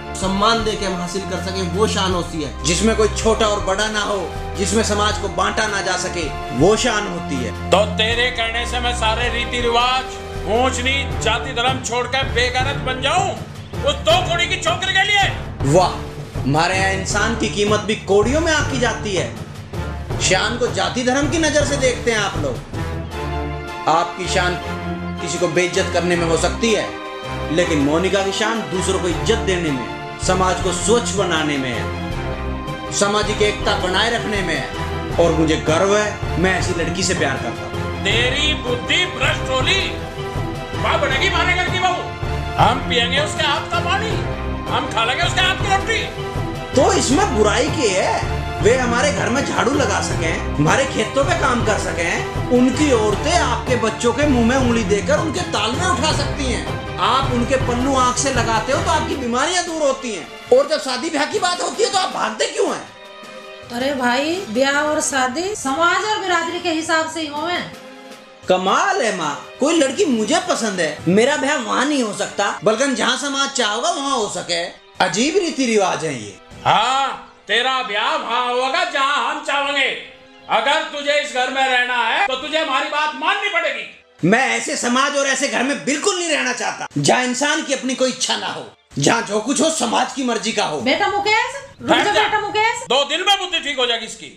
सम्मान दे के हम हासिल कर सके, वो शान होती है। जिसमें कोई छोटा और बड़ा ना हो, जिसमें समाज को बांटा ना जा सके, वो शान होती है। तो तेरे कहने से मैं सारे रीति रिवाज, ऊंच नीच, जाति धर्म छोड़कर बेगैरत बन जाऊं उस 2 कौड़ी की छोकरी के लिए? वाह, हमारे यहाँ इंसान की कीमत भी कौड़ियों में आकी जाती है। शान को जाति धर्म की नजर से देखते हैं आप लोग। आपकी शान किसी को बेइज्जत करने में हो सकती है, लेकिन मोनिका की शान दूसरों को इज्जत देने में, समाज को स्वच्छ बनाने में है, सामाजिक एकता बनाए रखने में है। और मुझे गर्व है, मैं ऐसी लड़की से प्यार करता हूँ। तेरी बुद्धि भ्रष्ट होली। माँ बनेगी माने घर की बहू। हम पियेंगे उसके हाथ का पानी, हम खा लेंगे उसके हाथ की रोटी। तो इसमें बुराई की है? वे हमारे घर में झाड़ू लगा सकें, हमारे खेतों पे काम कर सकें। उनकी औरतें आपके बच्चों के मुंह में उंगली देकर उनके ताल में उठा सकती हैं। आप उनके पन्नू आंख से लगाते हो तो आपकी बीमारियां दूर होती हैं। और जब शादी ब्याह की बात होती है तो आप भागते क्यों हैं? अरे भाई, ब्याह और शादी समाज और बिरादरी के हिसाब से ही होवे। कमाल है माँ, कोई लड़की मुझे पसंद है, मेरा ब्याह वहाँ नहीं हो सकता, बल्कि जहाँ समाज चाहोगा वहाँ हो सके। अजीब रीति रिवाज है ये। हाँ, तेरा ब्याह वहाँ होगा जहाँ हम चाहेंगे। अगर तुझे इस घर में रहना है तो तुझे हमारी बात माननी पड़ेगी। मैं ऐसे समाज और ऐसे घर में बिल्कुल नहीं रहना चाहता जहाँ इंसान की अपनी कोई इच्छा ना हो, जहाँ जो कुछ हो समाज की मर्जी का हो। बेटा मुकेश, रुक जा बेटा मुकेश। 2 दिन में बुद्धि ठीक हो जाएगी इसकी।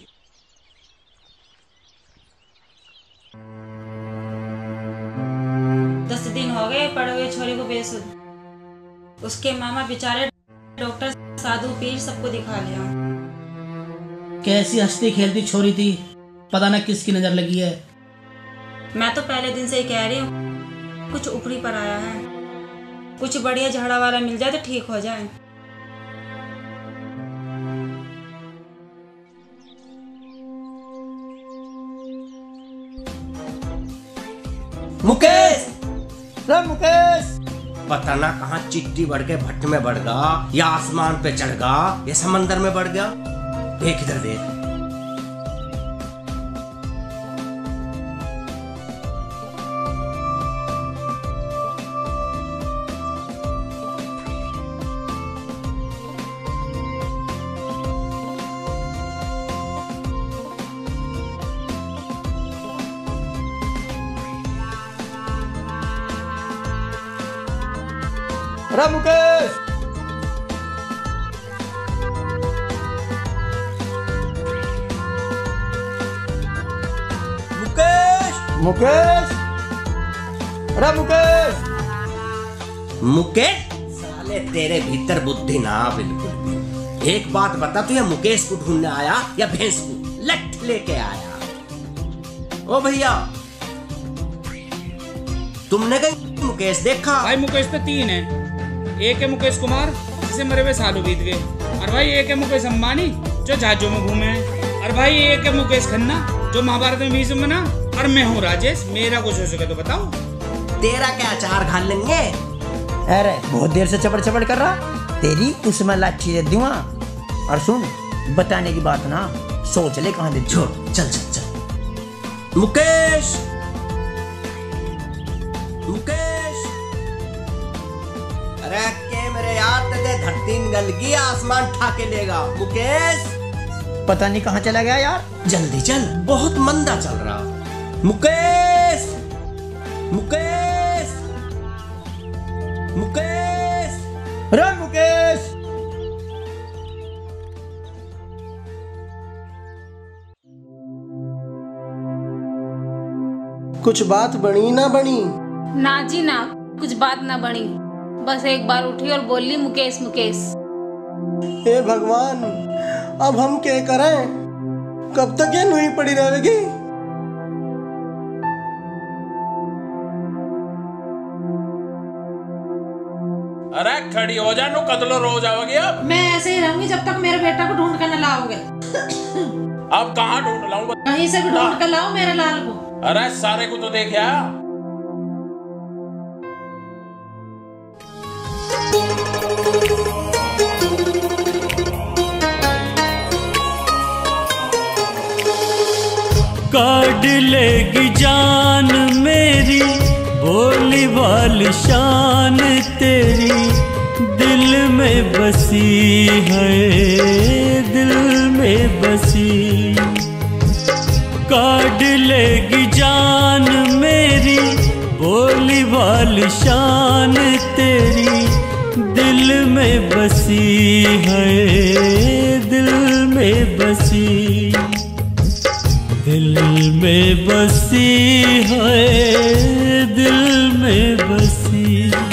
दस दिन हो गए पड़े हुए छोरी को बेसुध। उसके मामा बेचारे डॉक्टर, साधु, पीर सबको दिखा लिया। कैसी हंसती खेलती छोरी थी, पता न किसकी नजर लगी है। मैं तो पहले दिन से ही कह रही हूँ कुछ ऊपरी पर आया है, कुछ बढ़िया झाड़ा वाला मिल जाए तो ठीक हो जाए। मुकेश, मुकेश, पता ना कहाँ चिट्ठी बढ़ के भट्ट में बढ़ गया, या आसमान पे चढ़ गया, या समंदर में बढ़ गया। देख इधर देख। अरे मुकेश, मुकेश, अरे मुकेश, मुकेश, साले तेरे भीतर बुद्धि ना बिल्कुल भी। एक बात बता, तू ये मुकेश को ढूंढने आया या भैंस को लट लेके आया? ओ भैया, तुमने कहीं मुकेश देखा? भाई मुकेश तो 3 है। एक है मुकेश कुमार जिसे मरे हुए सालों बीत गए, और भाई एक है मुकेश अंबानी जो जहाजों में घूमे हैं, और भाई एक है मुकेश खन्ना जो महाभारत में भीष्म बना, और मैं हूँ राजेश। मेरा कुछ हो सके तो बताओ। तेरा क्या अचार खा लेंगे? अरे बहुत देर से चपड़ चपड़ कर रहा, तेरी उसमें लाठी दे दूंगा। और सुन, बताने की बात ना सोच ले कहाँ दे। छोड़, चल चल चल। मुकेश, मुकेश, अरे के मेरे यार, तेरे धरती गल गई, आसमान ठा के लेगा। मुकेश, पता नहीं कहाँ चला गया यार। जल्दी चल, बहुत मंदा चल रहा। मुकेश, मुकेश, मुकेश, अरे मुकेश, कुछ बात बनी ना बनी? ना जी ना, कुछ बात ना बनी। बस एक बार उठी और बोली मुकेश मुकेश। हे भगवान, अब हम क्या करें? कब तक ये नुई पड़ी रहेगी? अरे खड़ी हो जा, नु कदलो रो जाओगी। अब मैं ऐसे ही रहूंगी जब तक मेरे बेटा को ढूंढ कर न लाओगे। अब कहाँ ढूंढ लाऊं? कहीं से भी ढूंढ कर लाओ मेरे लाल को। अरे सारे को तो देखा। काट लेगी जान मेरी, भोली भाली शान तेरी, दिल में बसी है, दिल में बसी। काट लेगी जान मेरी बोली वाली शान तेरी, दिल में बसी है, दिल में बसी। दिल में बसी है, दिल में बसी।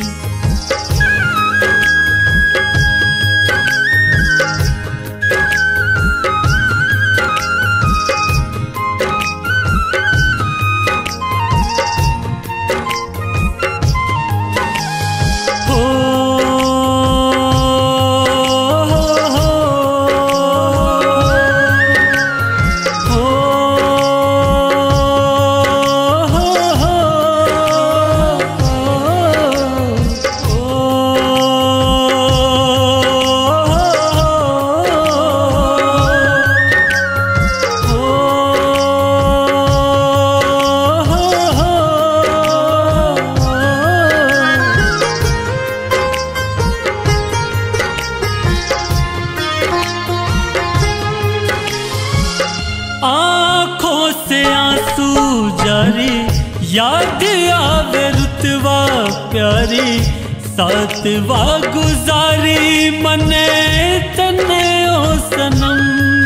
आँखों से आंसू जारी, याद आवे रुतवा प्यारी, सातवा गुजारी मने तने ओ सनम।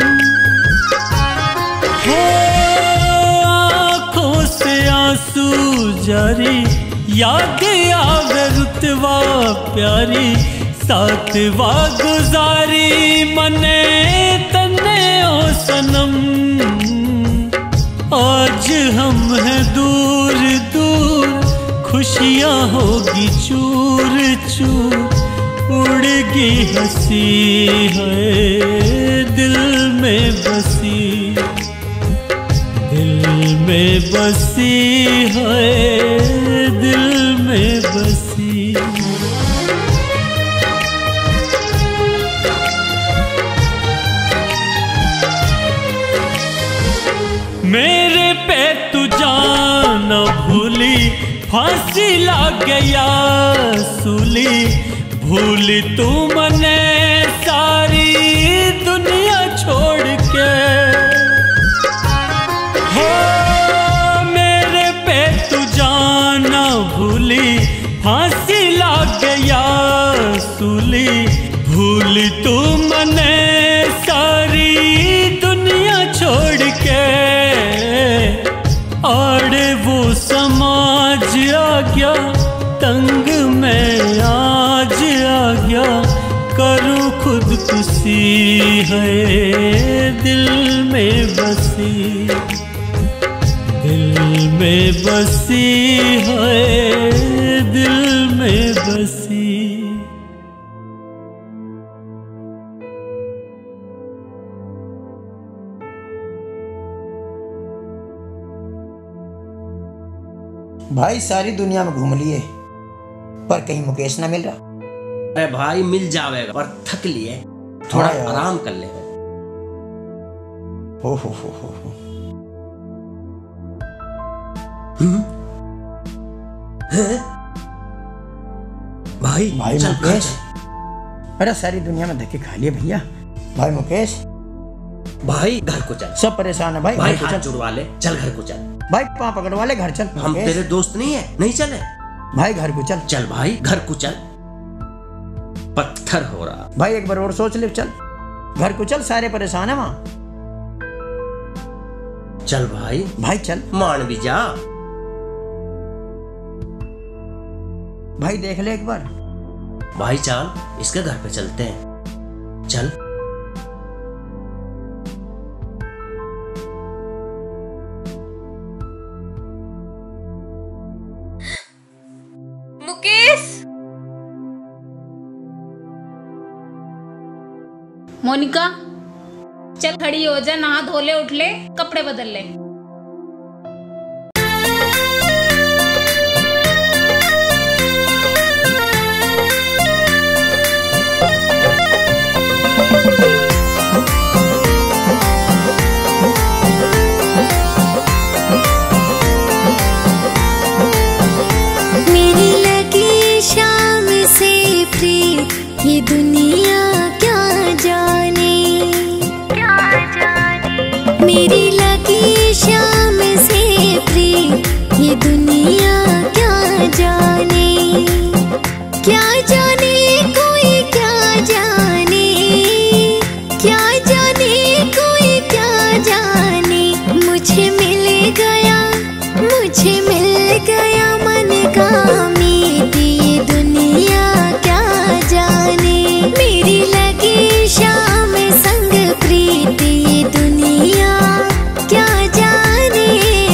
हो आँखों से आंसू जारी, याद आवे रुतवा प्यारी, सातवा गुजारी मने तने ओ सनम। आज हम हैं दूर दूर, खुशियाँ होगी चूर चूर, उड़गी हंसी है दिल में बसी, दिल में बसी है, दिल में बसी। मेरे पे तू जाना भूली, फांसी लग गया सूली, भूली तू मने सारी दुनिया छोड़ के। हो मेरे पे तू जाना भूली, फांसी लग गया सूली, भूली तू मने सारी दुनिया छोड़ के। और वो समाज आ गया तंग में आज आ गया, करूँ खुदकुशी है दिल में बसी, दिल में बसी है, दिल में बसी। भाई सारी दुनिया में घूम लिए पर कहीं मुकेश ना मिल रहा। अरे भाई मिल जाएगा, पर थक लिए, थोड़ा आराम कर ले। हो भाई मुकेश, अरे सारी दुनिया में धक्के खा लिए भैया। भाई मुकेश, भाई घर को चल, सब परेशान है भाई। भाई हाथ जुड़वा ले, चल घर को चल। भाई पाँव पकड़वा ले, घर चल। हम तेरे दोस्त नहीं है, नहीं चले भाई घर को चल। चल भाई घर को चल, पत्थर हो रहा। भाई एक बार और सोच ले, चल घर को चल, सारे परेशान है वहां। चल भाई, भाई चल, मान भी जा। भाई देख ले एक बार। भाई चल इसके घर पे चलते हैं, चल। मुकेश, मोनिका चल खड़ी हो जा, नहा धो ले, उठ ले, कपड़े बदल ले। मेरी लगी शाम से प्रीत, ये दुनिया मुझे मिल गया मन का मीत, ये दुनिया क्या जाने। मेरी लगी शाम संग प्रीत, ये दुनिया क्या जाने।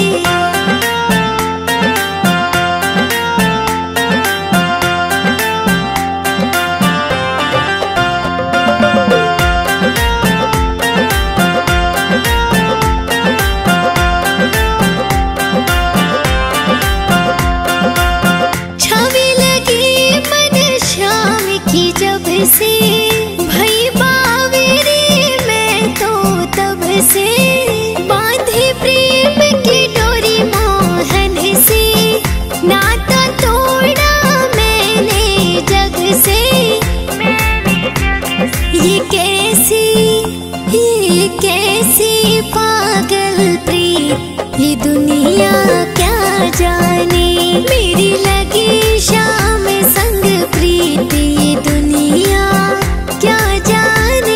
छवि लगी मन शाम की जब से, भई बावेरी मैं तो तब से। बांधी प्रेम की डोरी मोहन से, नाता तोड़ा मैंने जग से। ये कैसी पागल प्रीत, ये दुनिया क्या जाने। मेरी लगी शाम संग प्रीत, ये दुनिया क्या जाने।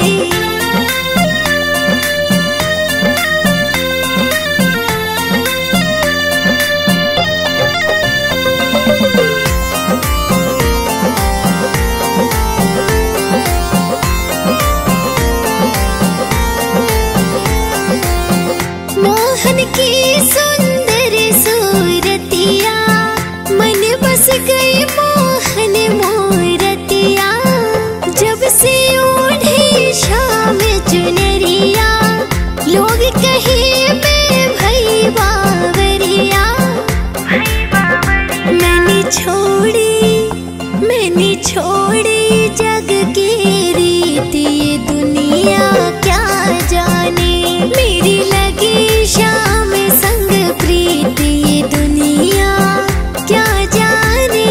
मोहन की सुंदर सूरतिया, मन बस गई मोहन मूरतिया। जब से ओढ़ी शाम चुनरिया, लोग कहे मैं भई बावरिया। मैंने छोड़ी जग की रीत, ये दुनिया क्या जाने। मेरी लगी शाम संग प्रीत, ये दुनिया क्या जाने।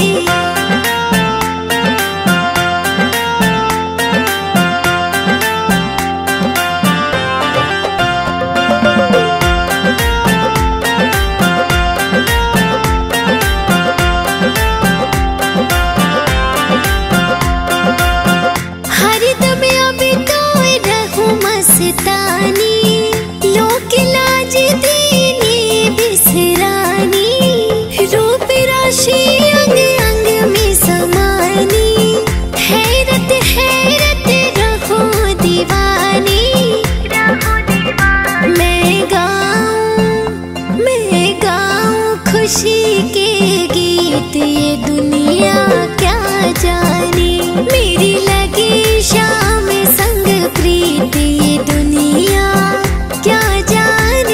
हरदम अब तो रहूं मस्तानी, लोक लाज दीनी बिसरानी। रूप राशि अंग अंग में समानी, हैरत हैरत रहो दीवानी। मैं गाऊं खुशी के गीत, ये दुनिया क्या जाने। मेरी लगी शाम संग प्रीत, ये दुनिया क्या जाने।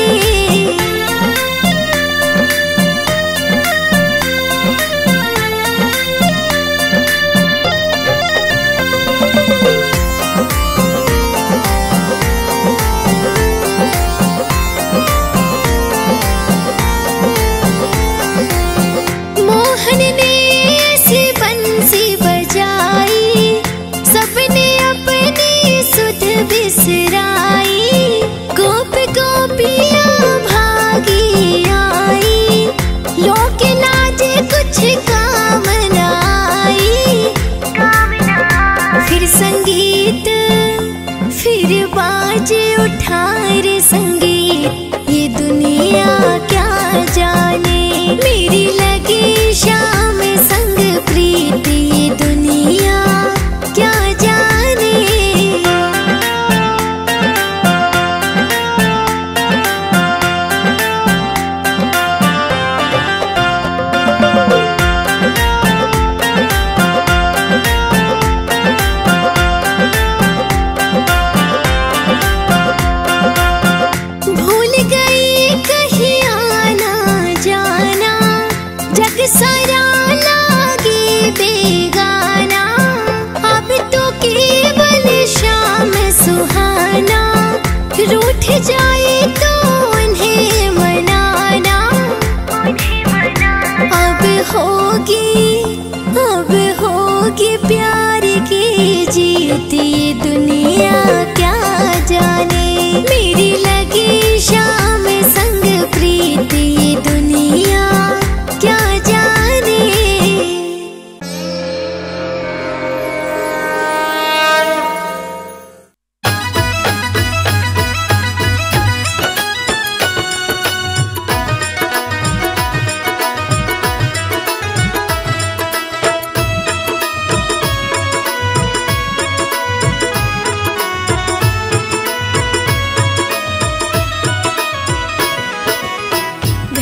मोहन ने ऐसी बंसी बजाई, सबने अपनी सुध बिसराई। गोप गोपियाँ भागी आई, लोक लाज कुछ काम न आई। फिर संगीत फिर बाजे उठा रे संगीत, ये दुनिया क्या जाने। मेरी लगी शाम संग प्रीत, ये दुनिया क्या जाने।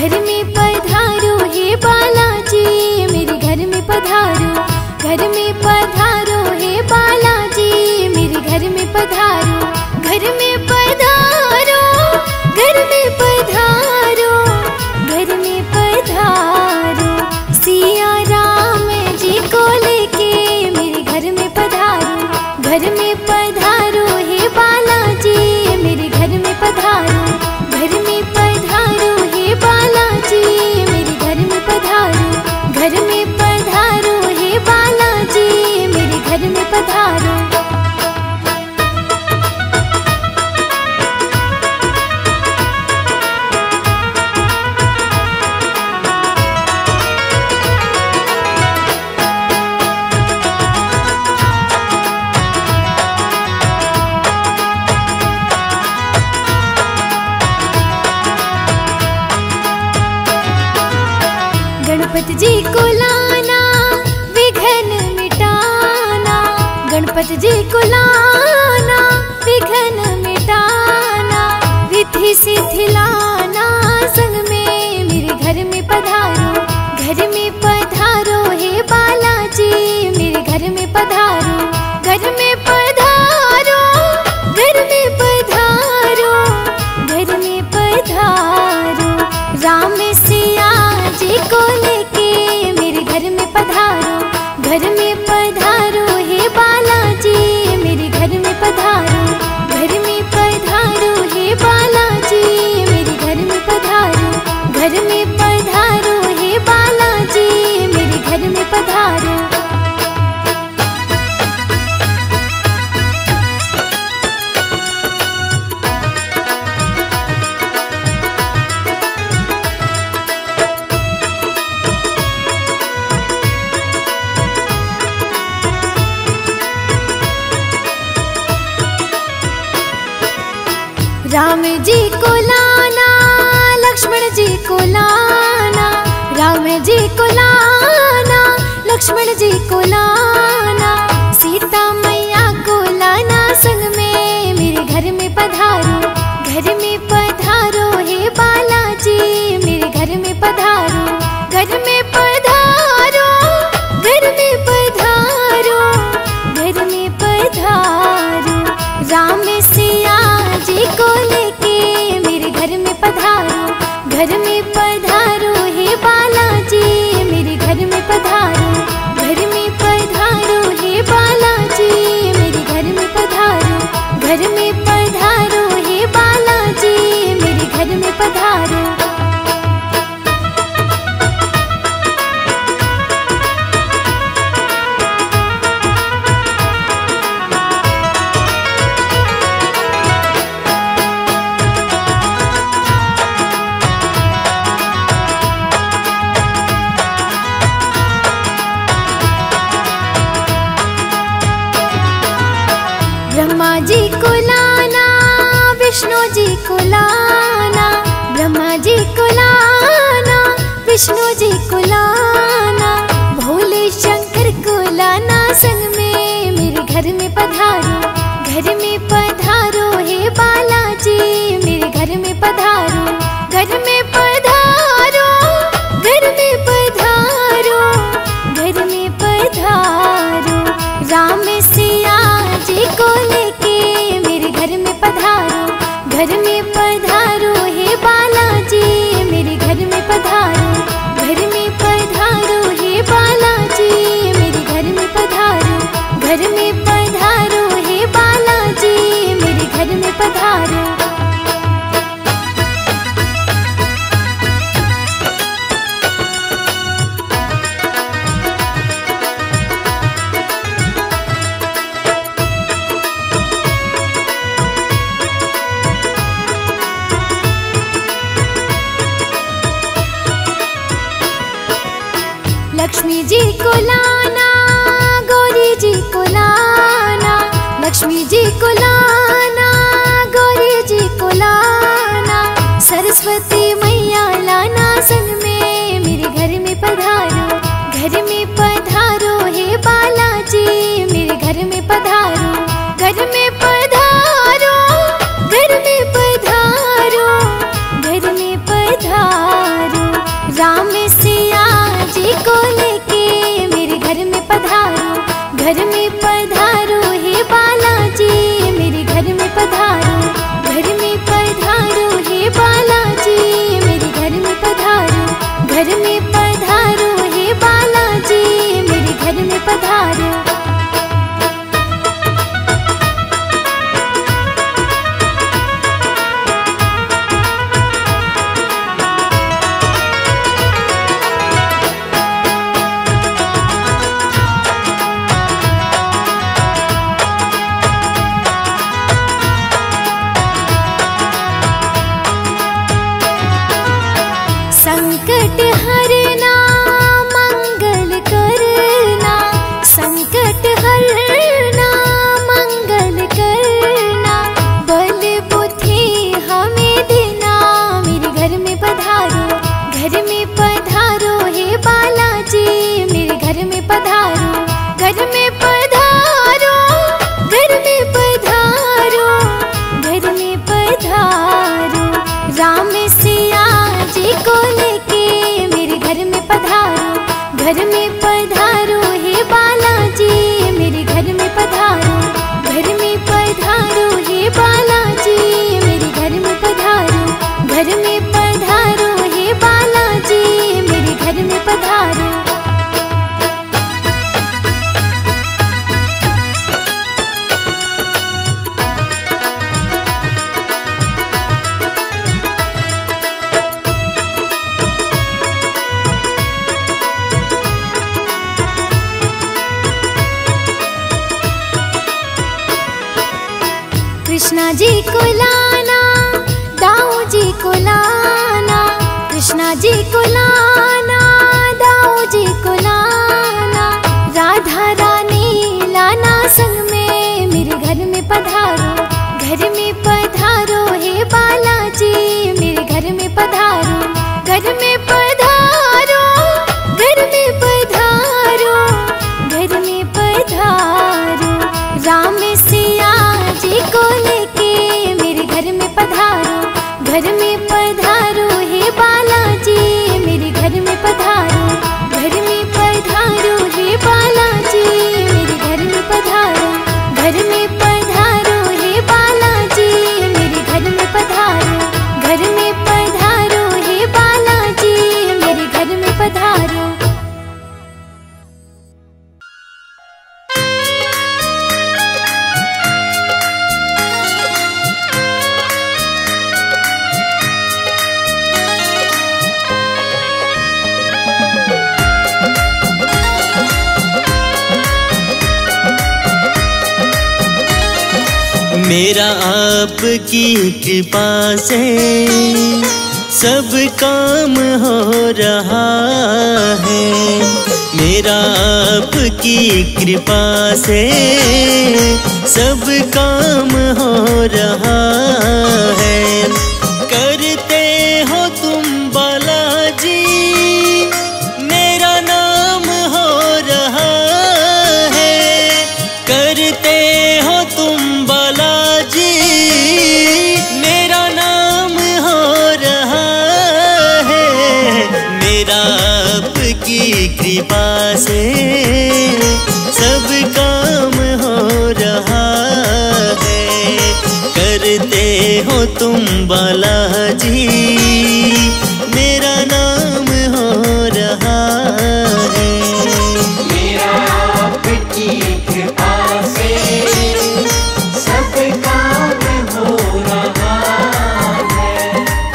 घर में पधारो हे बालाजी मेरे घर में पधारो, घर में पधारो हे बालाजी मेरे घर में पधारो, घर में पधारो, घर में पधारो, घर में पधारो, सिया राम जी को लेके मेरे घर में पधारो, घर में पधारो हे बालाजी मेरे घर में पधारो, घर में पधारो हे बालाजी मेरे घर में पधारो, घर में पधारो हे बालाजी मेरे घर में पधारो। गणपति जी को लाना विघ्न मिटाना, गणपति जी को लाना विघ्न मिटाना, रिद्धि सिद्धि लाना संग में मेरे घर में पधारो, घर में पधारो हे बालाजी मेरे घर में पधारो, घर में पधारो, घर में पधारो, घर में पधारो, राम सिया जी को लेके मेरे घर में पधारो, घर में पधारो हे बालाजी मेरे घर में पधारो, घर में पधारो हे बालाजी मेरे घर में पधारो, घर में पधारो हे बालाजी मेरे घर में पधारो। राम जी को लाना लक्ष्मण जी को लाना, राम जी को लाना लक्ष्मण जी को लाना, सीता मैया को लाना संग में मेरे घर में पधारो, घर में पधारो हे बालाजी मेरे घर में पधारो, घर में पधारो, घर में पधारो, घर में पधारो, राम सिया जी को लेके मेरे घर में पधारो, घर में पधारो हे बालाजी मेरे घर में पधारो, घर में पधारो हे बालाजी मेरे घर में पधारो, घर में पधारो हे बालाजी मेरे घर में पधारो। ब्रह्मा जी को लाना विष्णु जी को लाना, ब्रह्मा जी को लाना विष्णु जी को लाना, भोले शंकर को लाना संग में मेरे घर में पधारो, घर में पधारो हे बालाजी मेरे घर में पधारो, घर में पधारो, घर में पधारो, घर में पधारो, राम सिया जी को लेके मेरे घर में पधारो, घर में पधारो हे बालाजी मेरे घर में पधारो, घर में पधारो हे बालाजी मेरे घर में पधारो, घर में पधारो हे बालाजी मेरे घर में पधारो। लक्ष्मी जी को लाना गौरी जी को लाना, लक्ष्मी जी को लाना गौरी जी को लाना, सरस्वती मैया लाना संग में मेरे घर में पधारो, घर में पधारो हे बालाजी मेरे घर में पधारो, घर में पधारो, घर में पधारो, घर में पधारो, घर में पधारो हे बालाजी मेरे घर में पधारो, घर में पधारो हे बालाजी मेरे घर में पधारो, घर में पधारो हे बालाजी मेरे घर में पधारो। संकट हरना मंगल करना, संकट हरना मंगल करना, बल बुद्धि हमें देना मेरे घर में पधारो, घर में पधारो हे बालाजी मेरे घर में पधारो, घर में पधारो, घर में पधारो, घर में पधारो, राम सिया जी को लेके मेरे घर में पधारो, घर में पधारो हे बालाजी मेरे घर में पधारो, घर में पधारो हे बालाजी मेरे घर में पधारो, घर में पधारो हे बालाजी मेरे घर में पधारो। कृष्णा जी को लाना, दाऊ जी को लाना, कृष्णा जी को लाना, दाऊ जी को लाना, राधा रानी लाना संग में मेरे घर में पधारो, घर में पधारो हे बालाजी मेरे घर में पधारो, घर में पधारो, घर में पधारो, घर में पधारो, राम सिया जी को लेके मेरे घर में पधारो, घर में पधारो हे बालाजी मेरे घर में पधारो, घर में पधारो हे बालाजी मेरे घर में पधारो, घर में पधारो हे बालाजी मेरे घर में पधारो, घर में पधारो हे बालाजी मेरे घर में पधारो। मेरा आपकी कृपा से सब काम हो रहा है, मेरा आपकी कृपा से सब काम हो रहा है। करते हो तुम बालाजी मेरा नाम हो रहा है, करते हो तुम बालाजी मेरा नाम हो रहा है, मेरा आपकी कृपा से सब काम हो रहा है। करते हो तुम बालाजी मेरा नाम हो रहा है, मेरा आपकी कृपा से सब काम हो रहा है।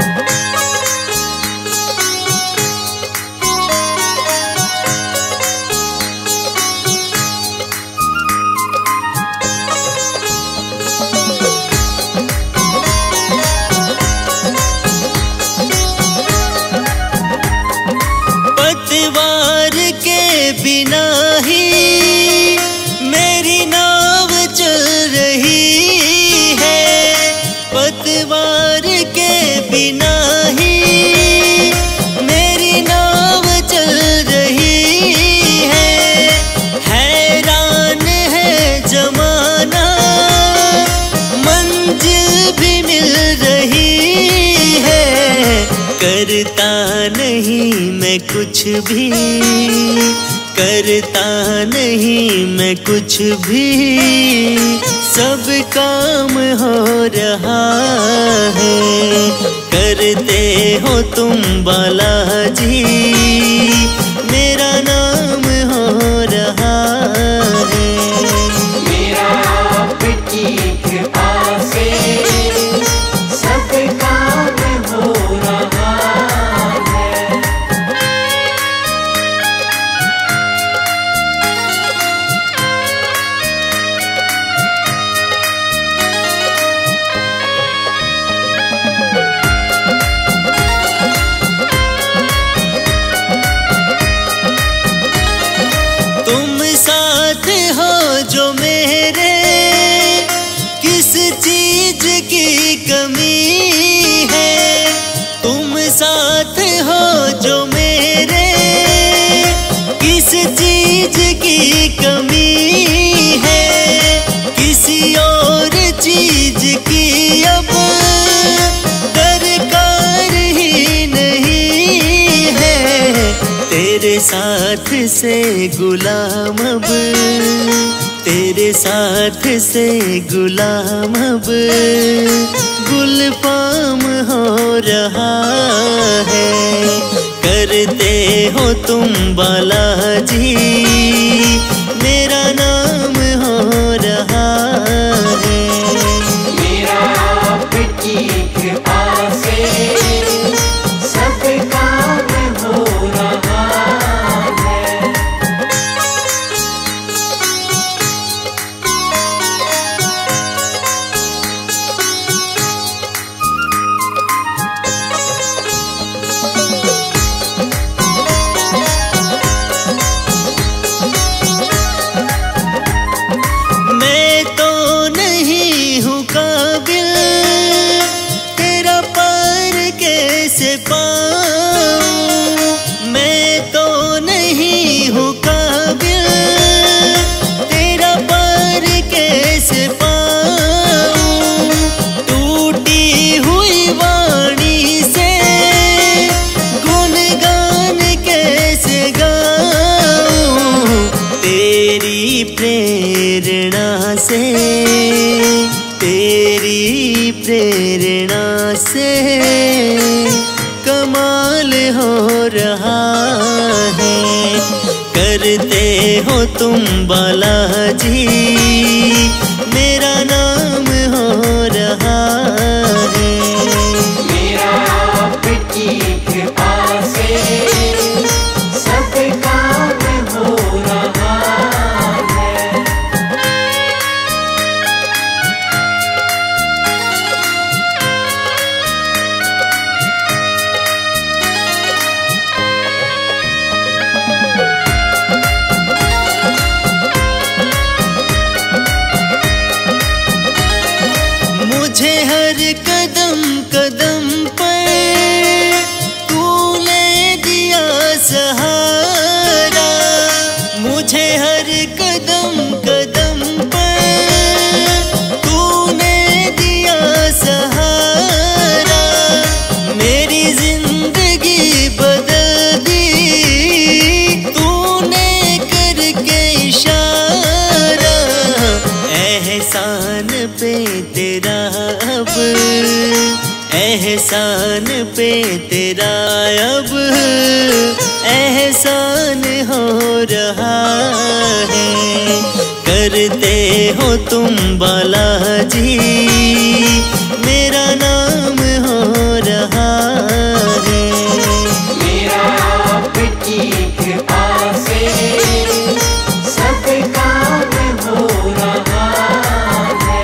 पतवार के बिना ही मेरी नाव चल रही है, पतवार के बिना ही मेरी नाव चल रही है। हैरान है जमाना मंजिल भी मिल रही है, करता नहीं मैं कुछ भी करता नहीं मैं कुछ भी, सब काम हो रहा है। करते हो तुम बालाजी, मेरा नाम हो रहा है। मेरा आपकी कृपा से सब काम हो रहा है। तुम साथ हो जो मेरे, किस चीज की कमी है। तुम साथ हो जो मेरे, किस चीज की कमी है। किसी और चीज की अब दरकार ही नहीं है। तेरे साथ से गुलाम अब, तेरे साथ से गुलाम अब गुलफाम हो रहा है। करते हो तुम बालाजी, मेरा नाम हो रहा है। मेरा आपकी कृपा से सब काम हो रहा है। मैं तो नहीं हूँ काबिल, तेरा पार कैसे पाऊँ। मैं तो नहीं हूँ काबिल, तेरा पार कैसे पाऊँ। टूटी हुई वाणी से गुणगान कैसे गाऊँ। तेरी प्रेरणा से, तेरी प्रेरणा से कमाल हो रहा है। करते हो तुम बालाजी, मेरा नाम हो रहा है। मेरा आपकी कृपा से सब काम हो रहा है। मुझे हर कदम कदम पर तूने दिया सहारा। मुझे हर कदम कदम पर तूने दिया सहारा। मेरी जिंदगी बदल दी तूने करके इशारा। एहसान पे तेरा अब, एहसान पे तेरा अब एहसान हो रहा है। करते हो तुम बालाजी, मेरा नाम हो रहा है। मेरा आपकी कृपा से सब काम हो रहा है।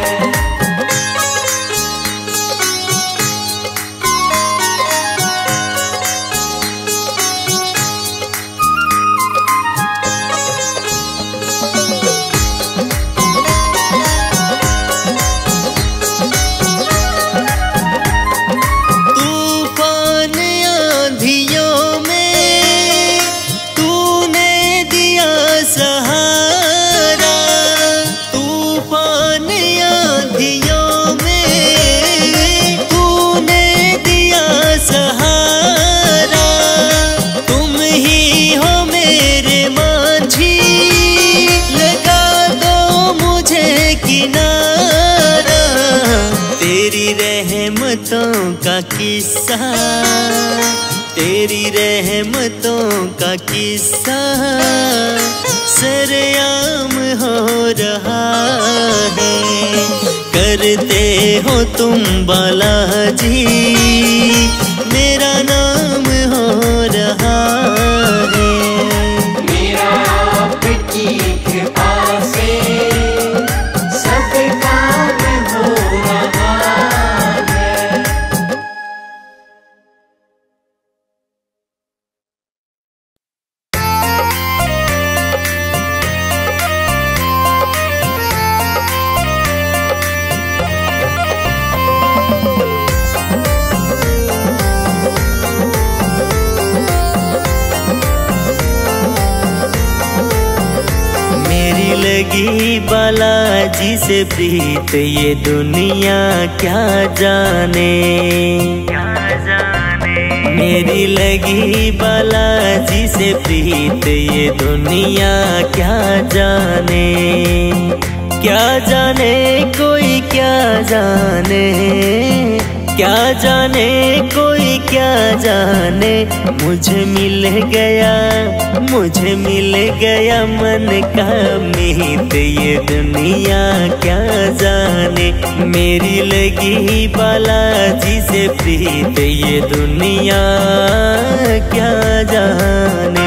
हिस्सा, तेरी रहमतों का किस्सा सरेआम हो रहा है। करते हो तुम बालाजी, मेरा नाम हो रहा है। मेरा आपकी कृपा से सब काम हो रहा है। मेरी लगी बालाजी से प्रीत, ये दुनिया क्या जाने। मेरी लगी बालाजी से प्रीत, ये दुनिया क्या जाने। क्या जाने कोई क्या जाने, क्या जाने कोई क्या जाने। मुझे मिल गया, मुझे मिल गया मन का मीत, ये दुनिया क्या जाने। मेरी लगी बालाजी से प्रीत, ये दुनिया क्या जाने।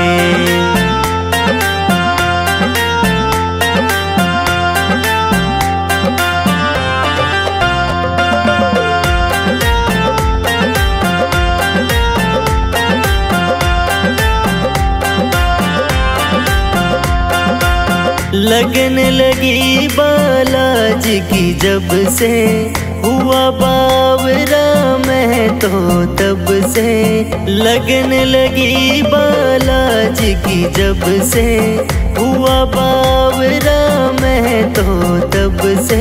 लगन लगी बालाजी की जब से, हुआ बावरा मैं तो तब से। लगन लगी बालाजी की जब से, हुआ बावरा मैं तो तब से।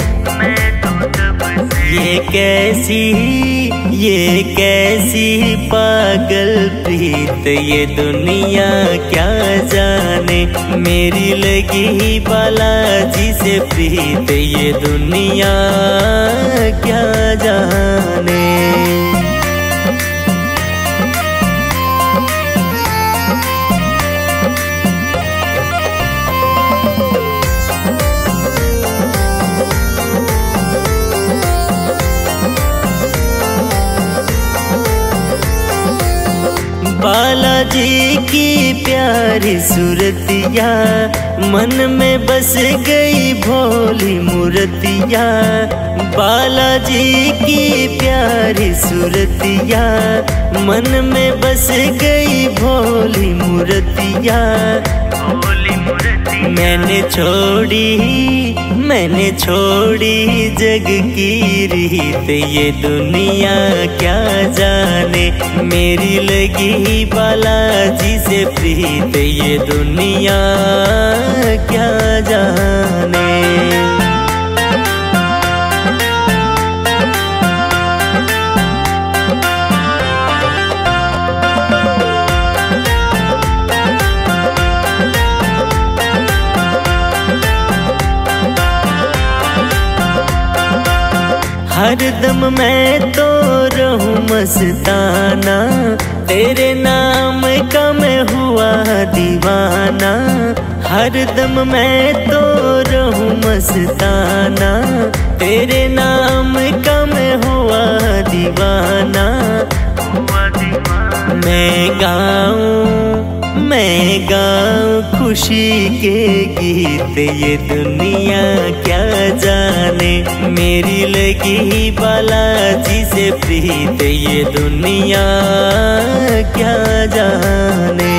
ये कैसी पागल प्रीत, ये दुनिया क्या जाने। मेरी लगी बालाजी से प्रीत, ये दुनिया क्या जाने। बालाजी की प्यारी सूरतिया, मन में बस गई भोली मूर्तिया। बालाजी की प्यारी सूरतिया, मन में बस गई भोली मूर्तिया। मैंने छोड़ी जग की रीत, ये दुनिया क्या जाने। मेरी लगी बालाजी से प्रीत, ये दुनिया क्या जाने। हरदम मैं तो रहूं मस्ताना, तेरे नाम का मैं हुआ दीवाना। हरदम मैं तो रहूं मस्ताना, तेरे नाम का मैं हुआ दीवाना। मैं गाऊं खुशी के गीत, ये दुनिया क्या जाने। मेरी लगी बालाजी से प्रीत, ये दुनिया क्या जाने।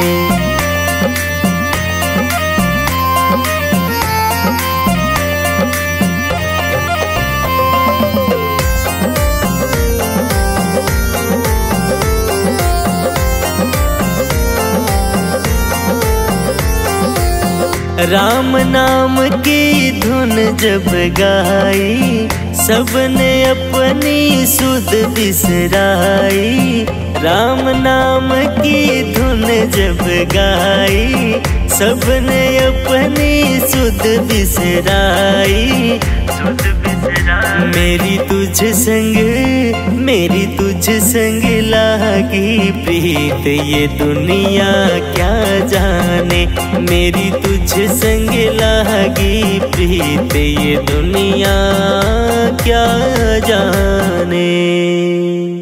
राम नाम की धुन जब गाई, सबने अपनी सुध बिसराई। राम नाम की धुन जब गाई, सबने अपनी सुध बिसराई। मेरी तुझ संग लागी प्रीत ये दुनिया क्या जाने। मेरी तुझ संग लागी प्रीत ये दुनिया क्या जाने।